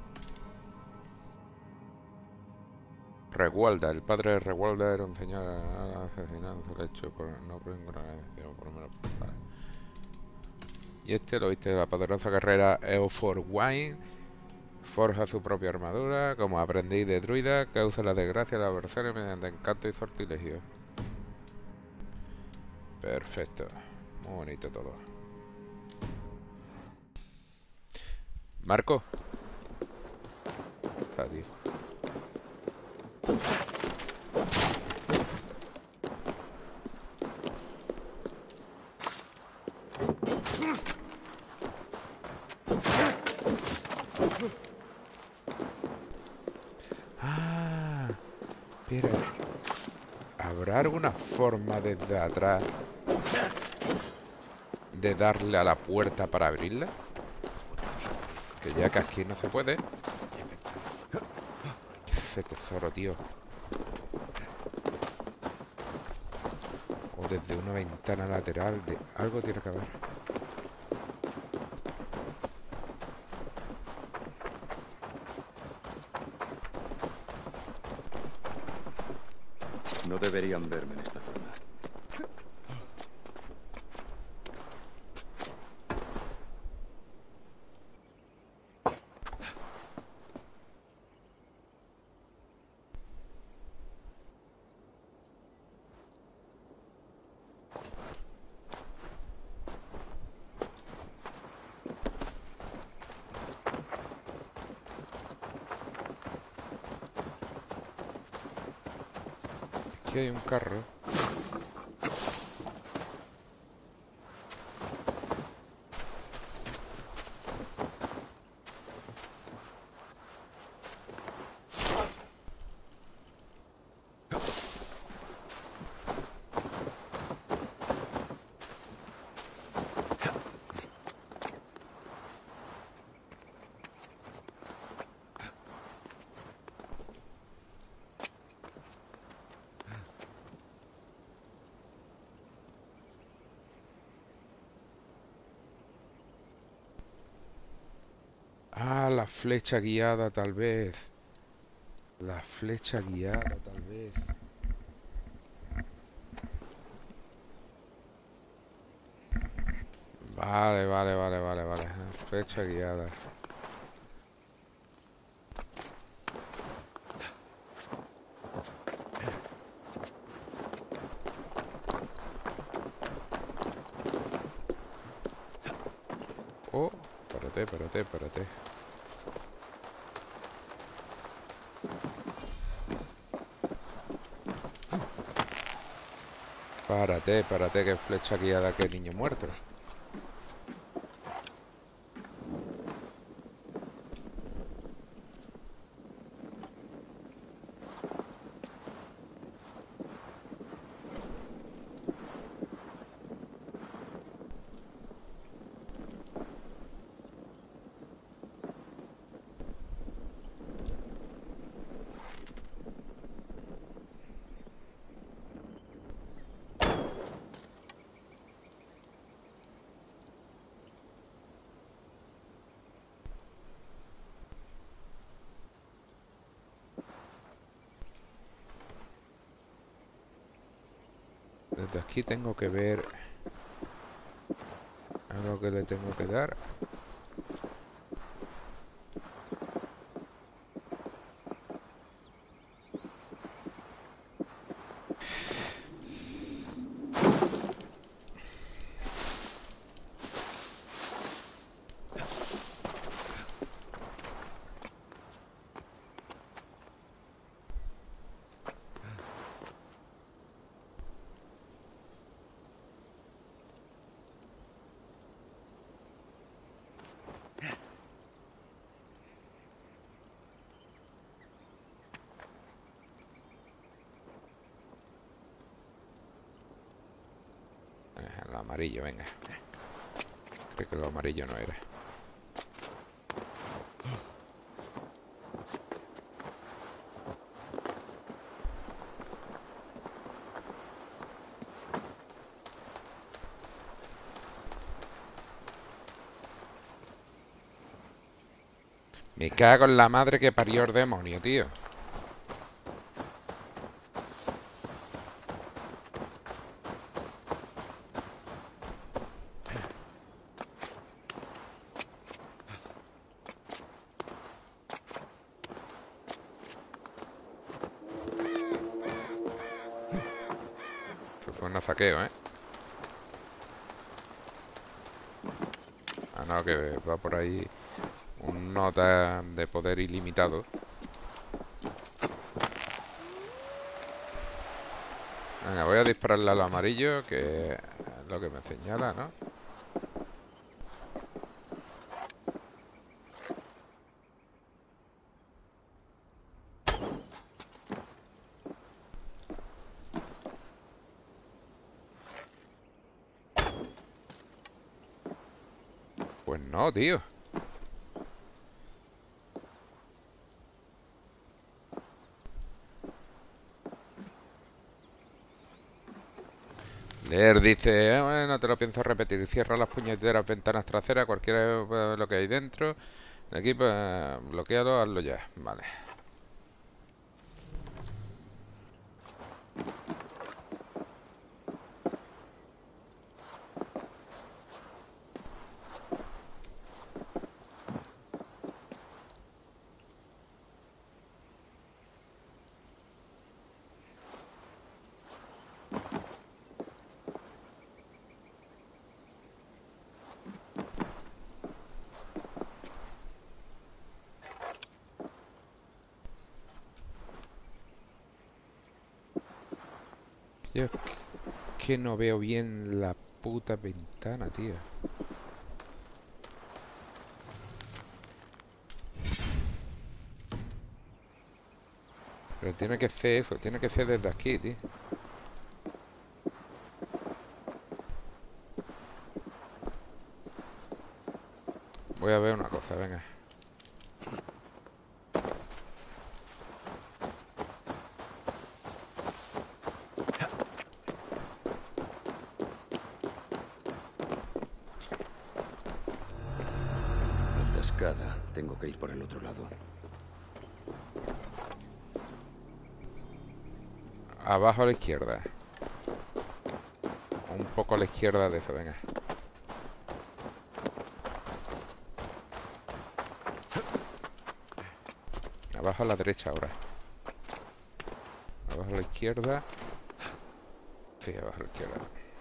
Regualda, el padre de Regualda era un señor asesinado, hecho por no por ninguna organización, por lo menos. Vale. Y este lo viste, la poderosa guerrera Eofor Wine. Forja su propia armadura como aprendiz de druida, causa la desgracia al adversario mediante encanto y sortilegio. Perfecto, muy bonito todo. Marco. Está, tío. Ah, espera. ¿Habrá alguna forma desde atrás de darle a la puerta para abrirla? Que ya que aquí no se puede. Ese tesoro, tío. O desde una ventana lateral de algo tiene que haber. No deberían verme en esta forma. Aquí hay un carro. Ah, la flecha guiada tal vez. La flecha guiada tal vez. Vale, vale, vale, vale, vale. Flecha guiada. Oh, espérate, espérate, espérate. Párate, párate, que flecha guiada, que niño muerto. Desde aquí tengo que ver algo que le tengo que dar. El amarillo, venga. Creo que lo amarillo no era. Me cago en la madre que parió el demonio, tío. Esto fue un saqueo, ¿eh? Ah, no, que va por ahí un nota de poder ilimitado. Venga, voy a dispararle a lo amarillo, que es lo que me señala, ¿no? Pues no, tío. Leer dice, eh, bueno, no te lo pienso repetir. Cierra las puñeteras ventanas traseras, cualquiera de lo que hay dentro. El equipo, eh, bloquealo, hazlo ya. Vale. Yo es que no veo bien la puta ventana, tío. Pero tiene que ser eso, tiene que ser desde aquí, tío. Voy a ver una cosa, venga. Atascada. Tengo que ir por el otro lado. Abajo a la izquierda. Un poco a la izquierda de eso, venga. Abajo a la derecha ahora. Abajo a la izquierda. Sí, abajo a la izquierda.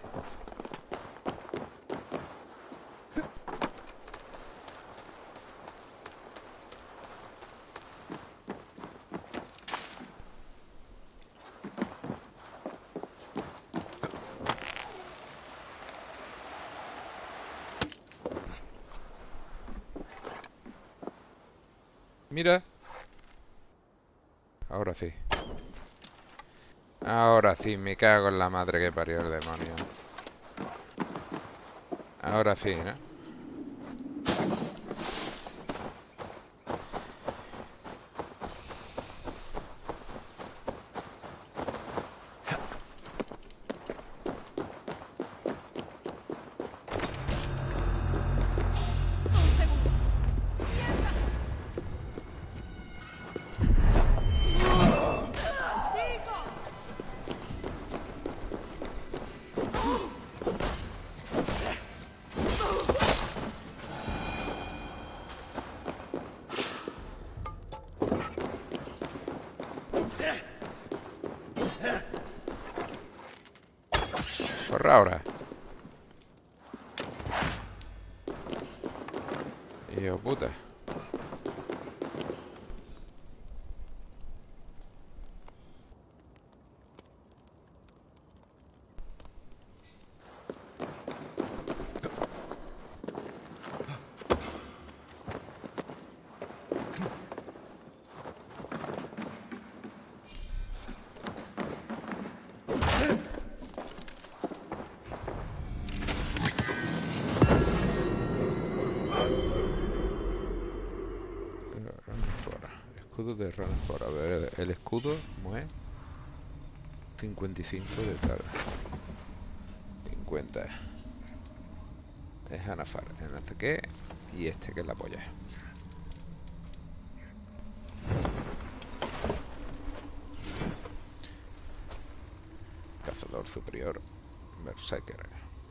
Mira. Ahora sí. Ahora sí, me cago en la madre que parió el demonio. Ahora sí, ¿no? Corre ahora. Hijo puta. Escudo de Ranford. A ver, el escudo, ¿cómo es? cincuenta y cinco de tal. cincuenta. Es Anafar. El no sé qué. Y este que es la polla. Cazador superior. Berserker.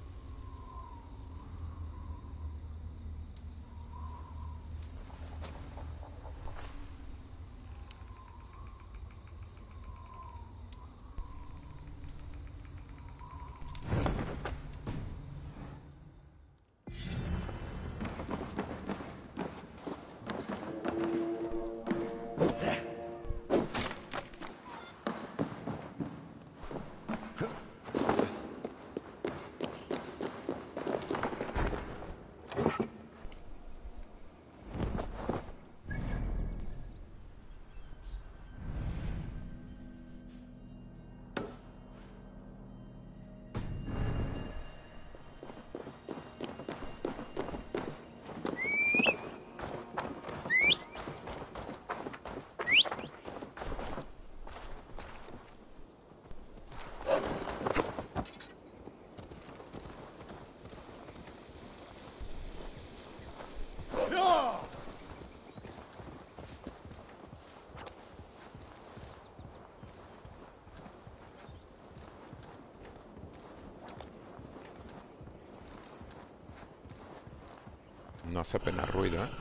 No hace apenas ruido, ¿eh?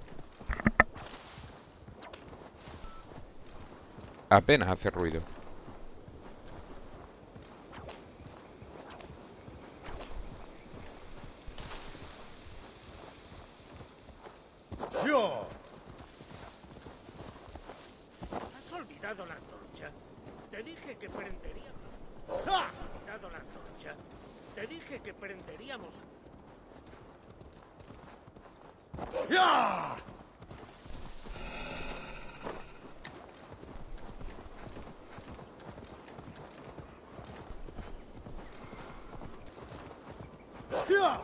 Apenas hace ruido. ¡Yo! ¿Has olvidado la antorcha? Te dije que prendería. ¡Ah! Te dije que prenderíamos. ¡Ya! ¡Ya!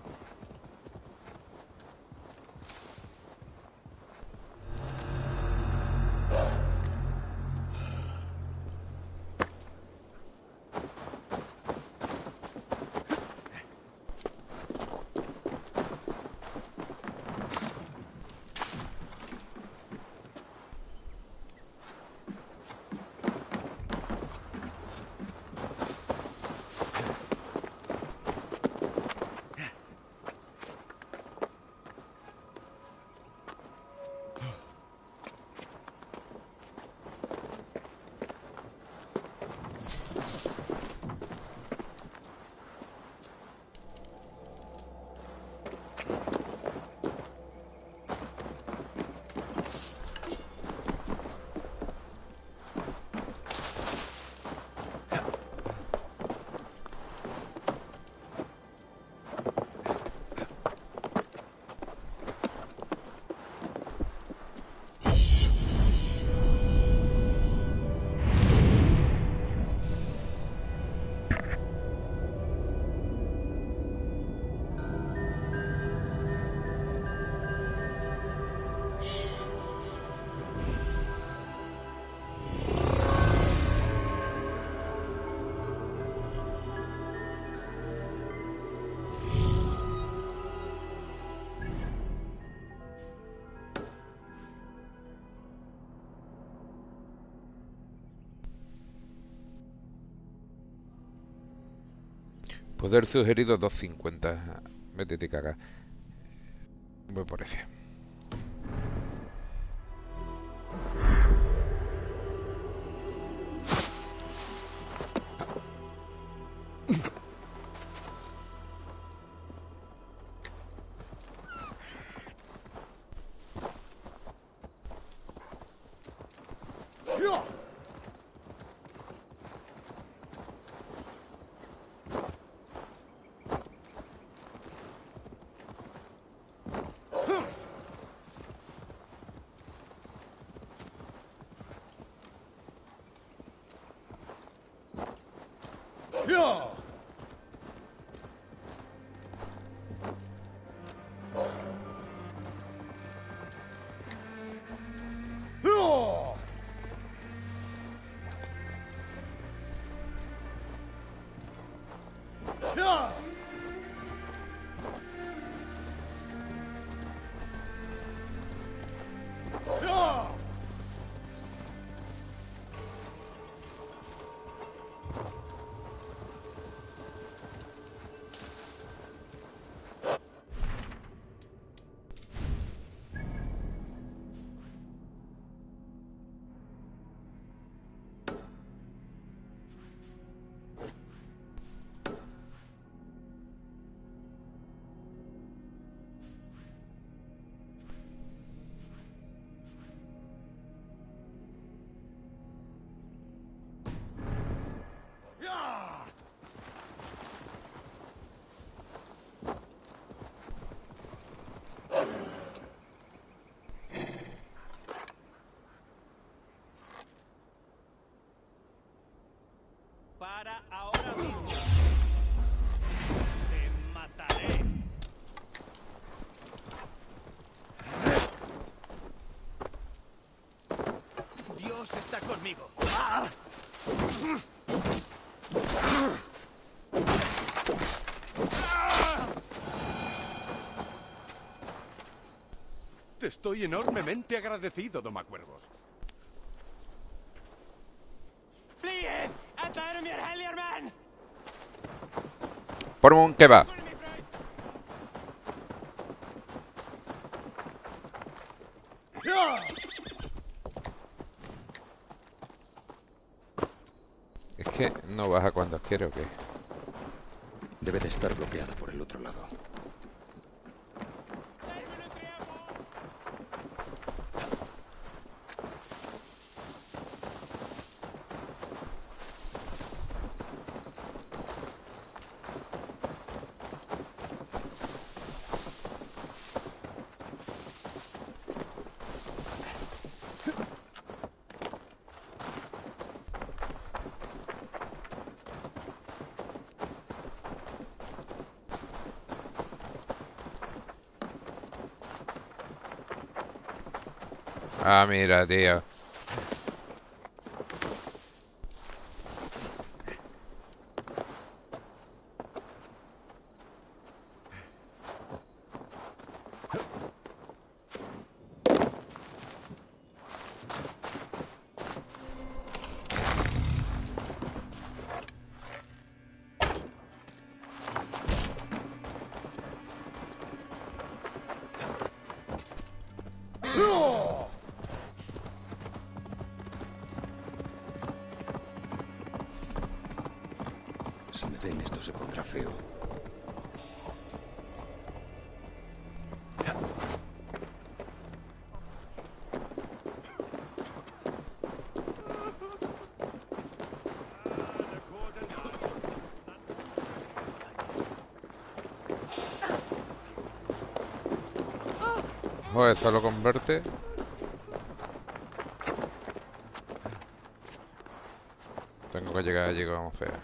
Poder sugerido doscientos cincuenta. Métete caga. Voy por ese. ¡Ya! ¡Ya! ¡Ya! ¡Ya! Para ahora mismo. Te mataré. Dios está conmigo. ¡Ah! Te estoy enormemente agradecido, Domacuervos. Por un kebab. Es que no baja cuando quiero, que debe de estar bloqueada por el otro lado. Ah, mira, tío. Si me ven, esto se pondrá feo. Joder, esto lo convierte. Tengo que llegar allí como fea.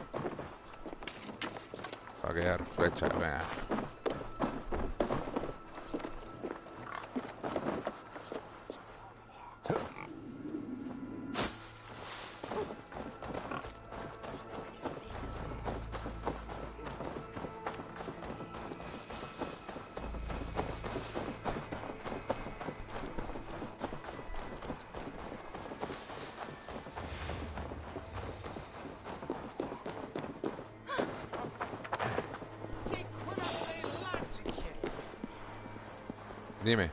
Para quedar flecha, venga. Dime.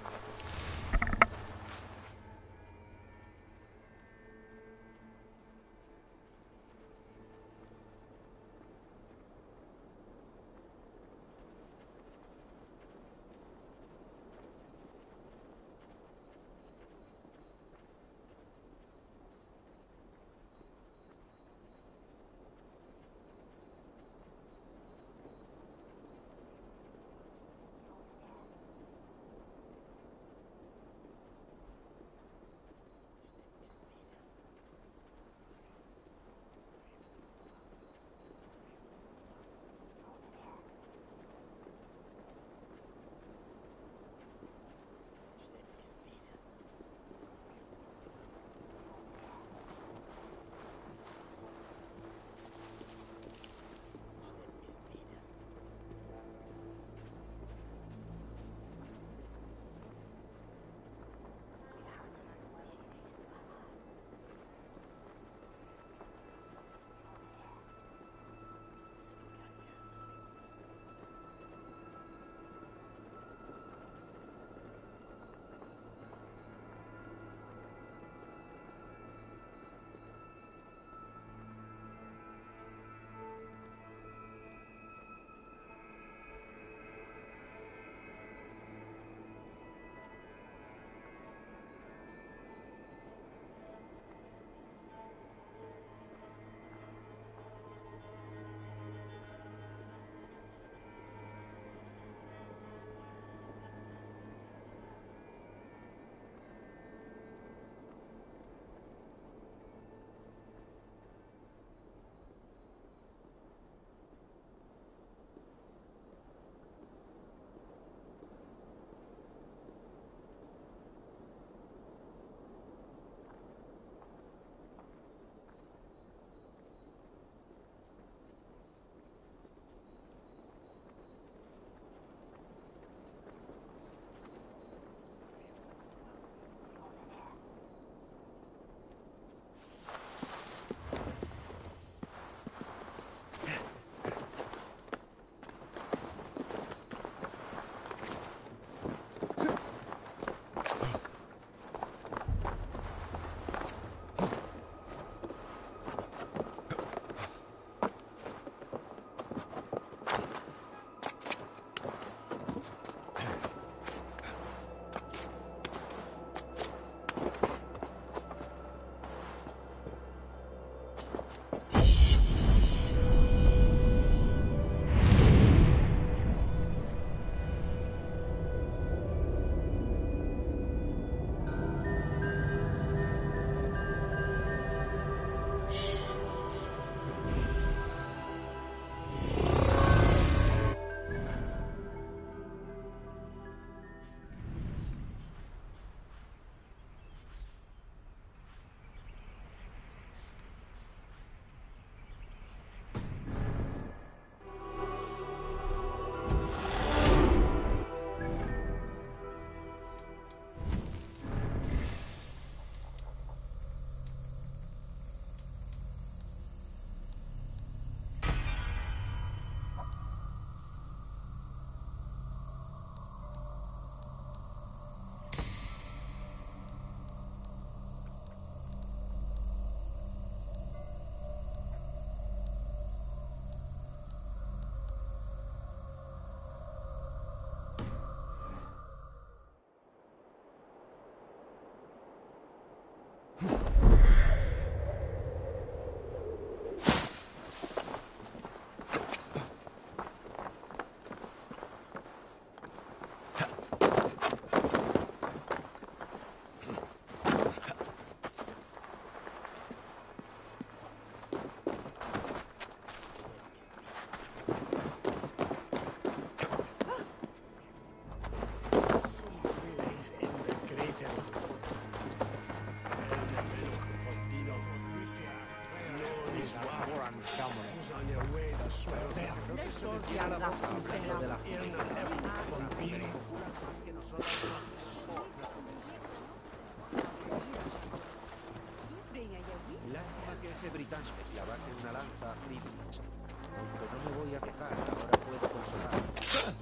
Lástima que ese británico clavase una lanza a Friedrich. Aunque no me voy a quejar, ahora puedo consolar.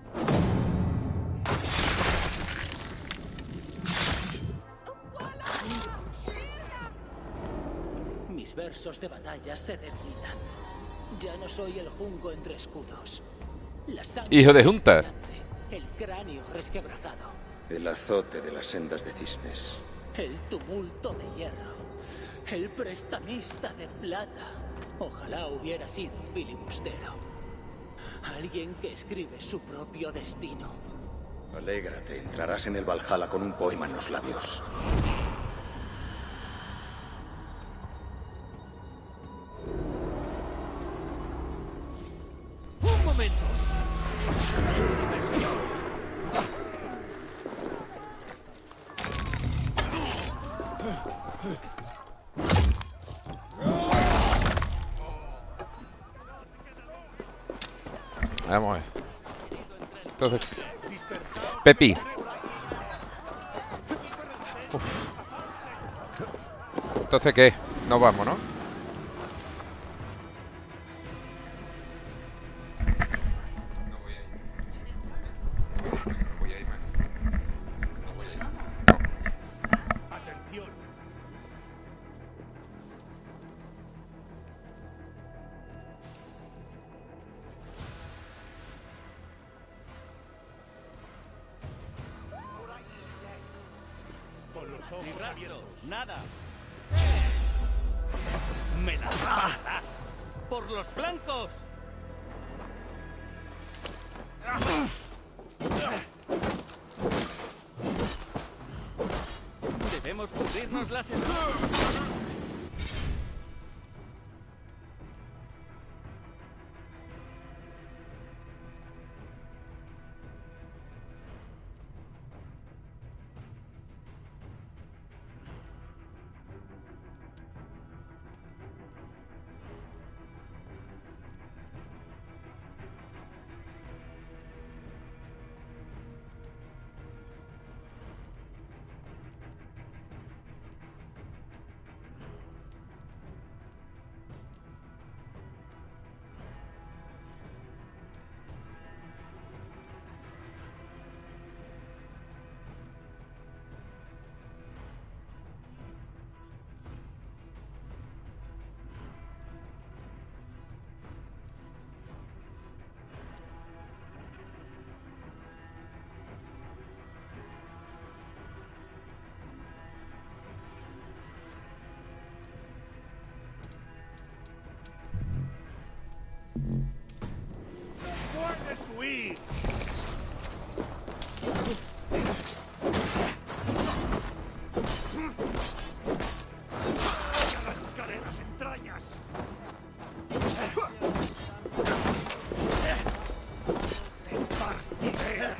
Mis versos de batalla se debilitan. Ya no soy el junco entre escudos. La sangre Hijo de junta. brillante, el cráneo resquebrajado, El azote de las sendas de cisnes. el tumulto de hierro, el prestamista de plata. Ojalá hubiera sido filibustero. Alguien que escribe su propio destino. Alégrate, entrarás en el Valhalla con un poema en los labios. ¡Un momento! Vamos a ver. Entonces, Pepi. Uf. Entonces, ¿qué? Nos vamos, ¿no? No voy a ir. No voy a ir más. No voy a ir. No. Atención. Con los ojos abiertos. ¡Nada! ¡Me las pagarás! ¡Por los flancos! Debemos cubrirnos las espaldas. ¡Puedes huir! ¡Arrancaré las entrañas! ¡Te partiré!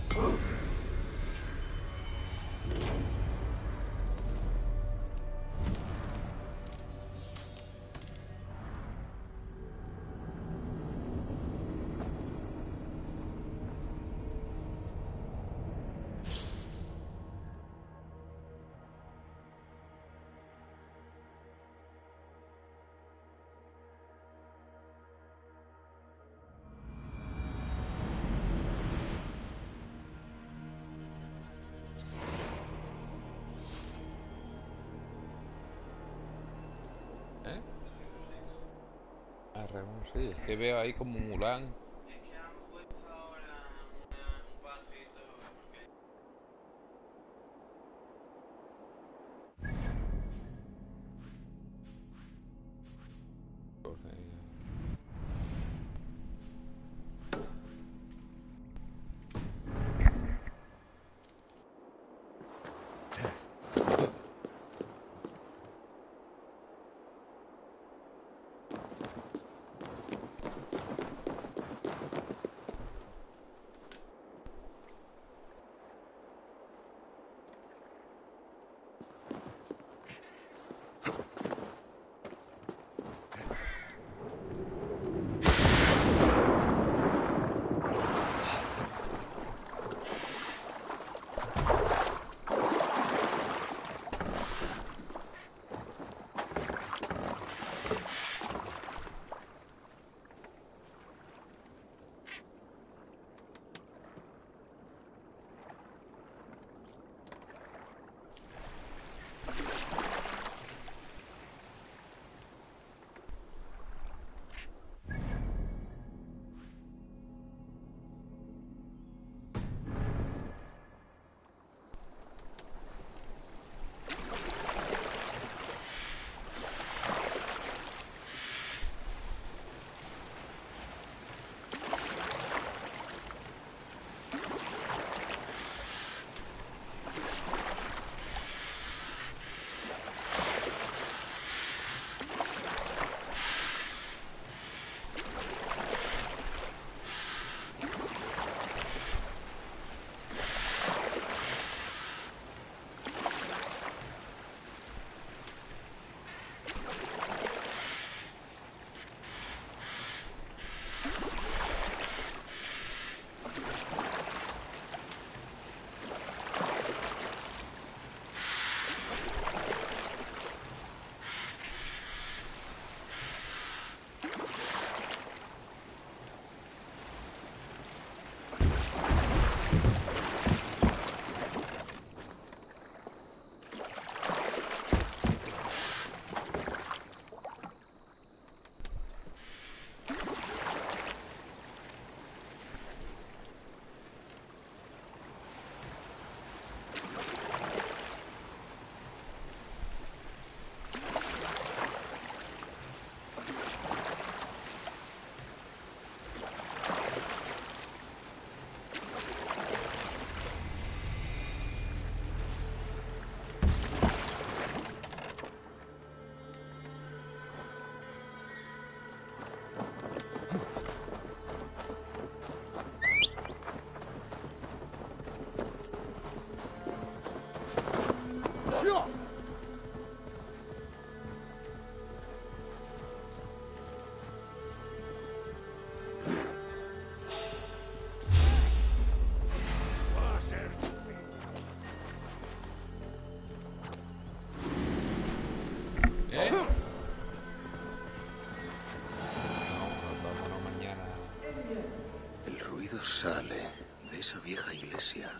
Sí, es que veo ahí como Mulan. Sale de esa vieja iglesia.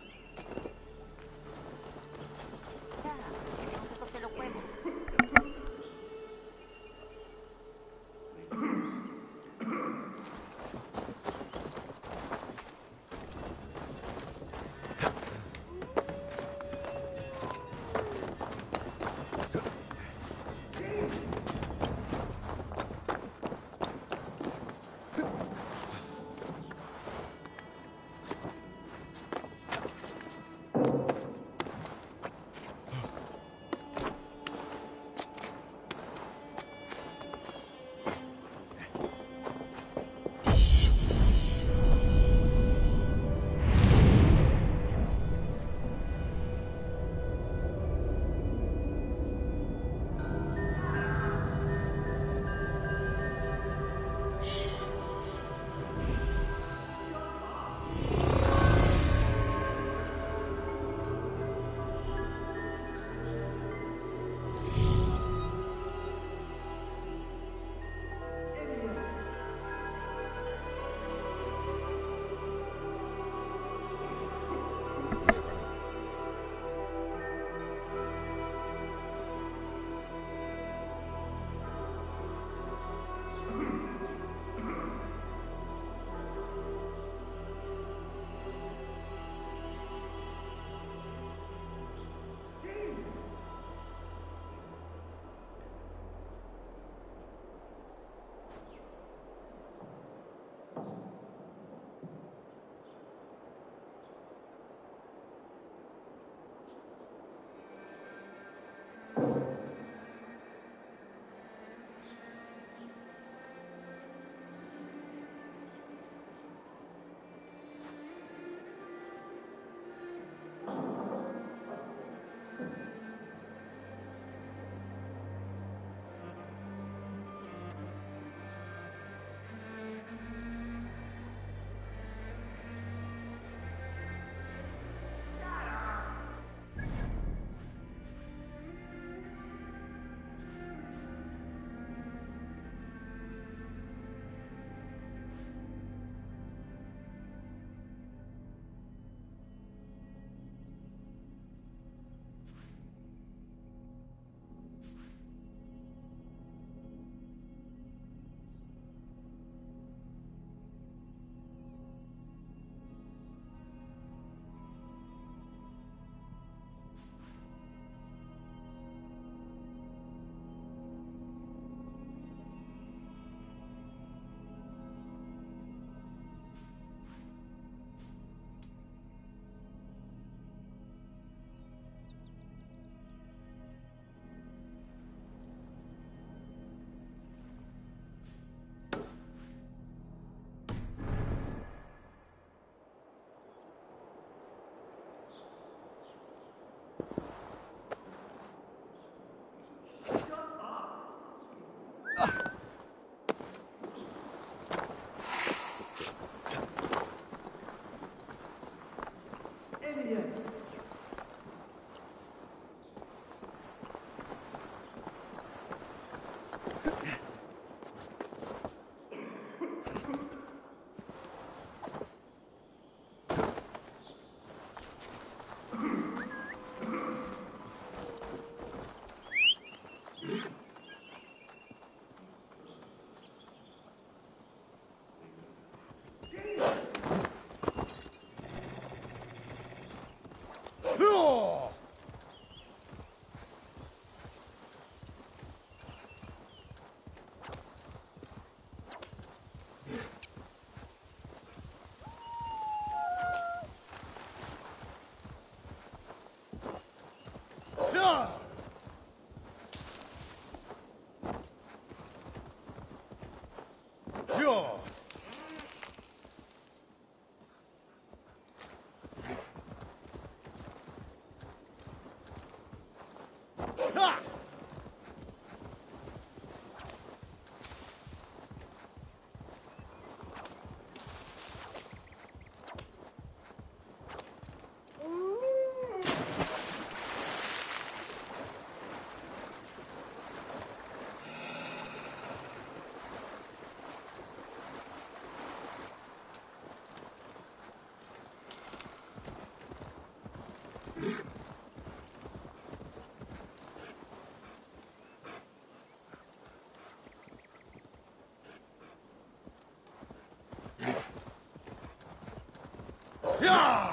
¡Ya!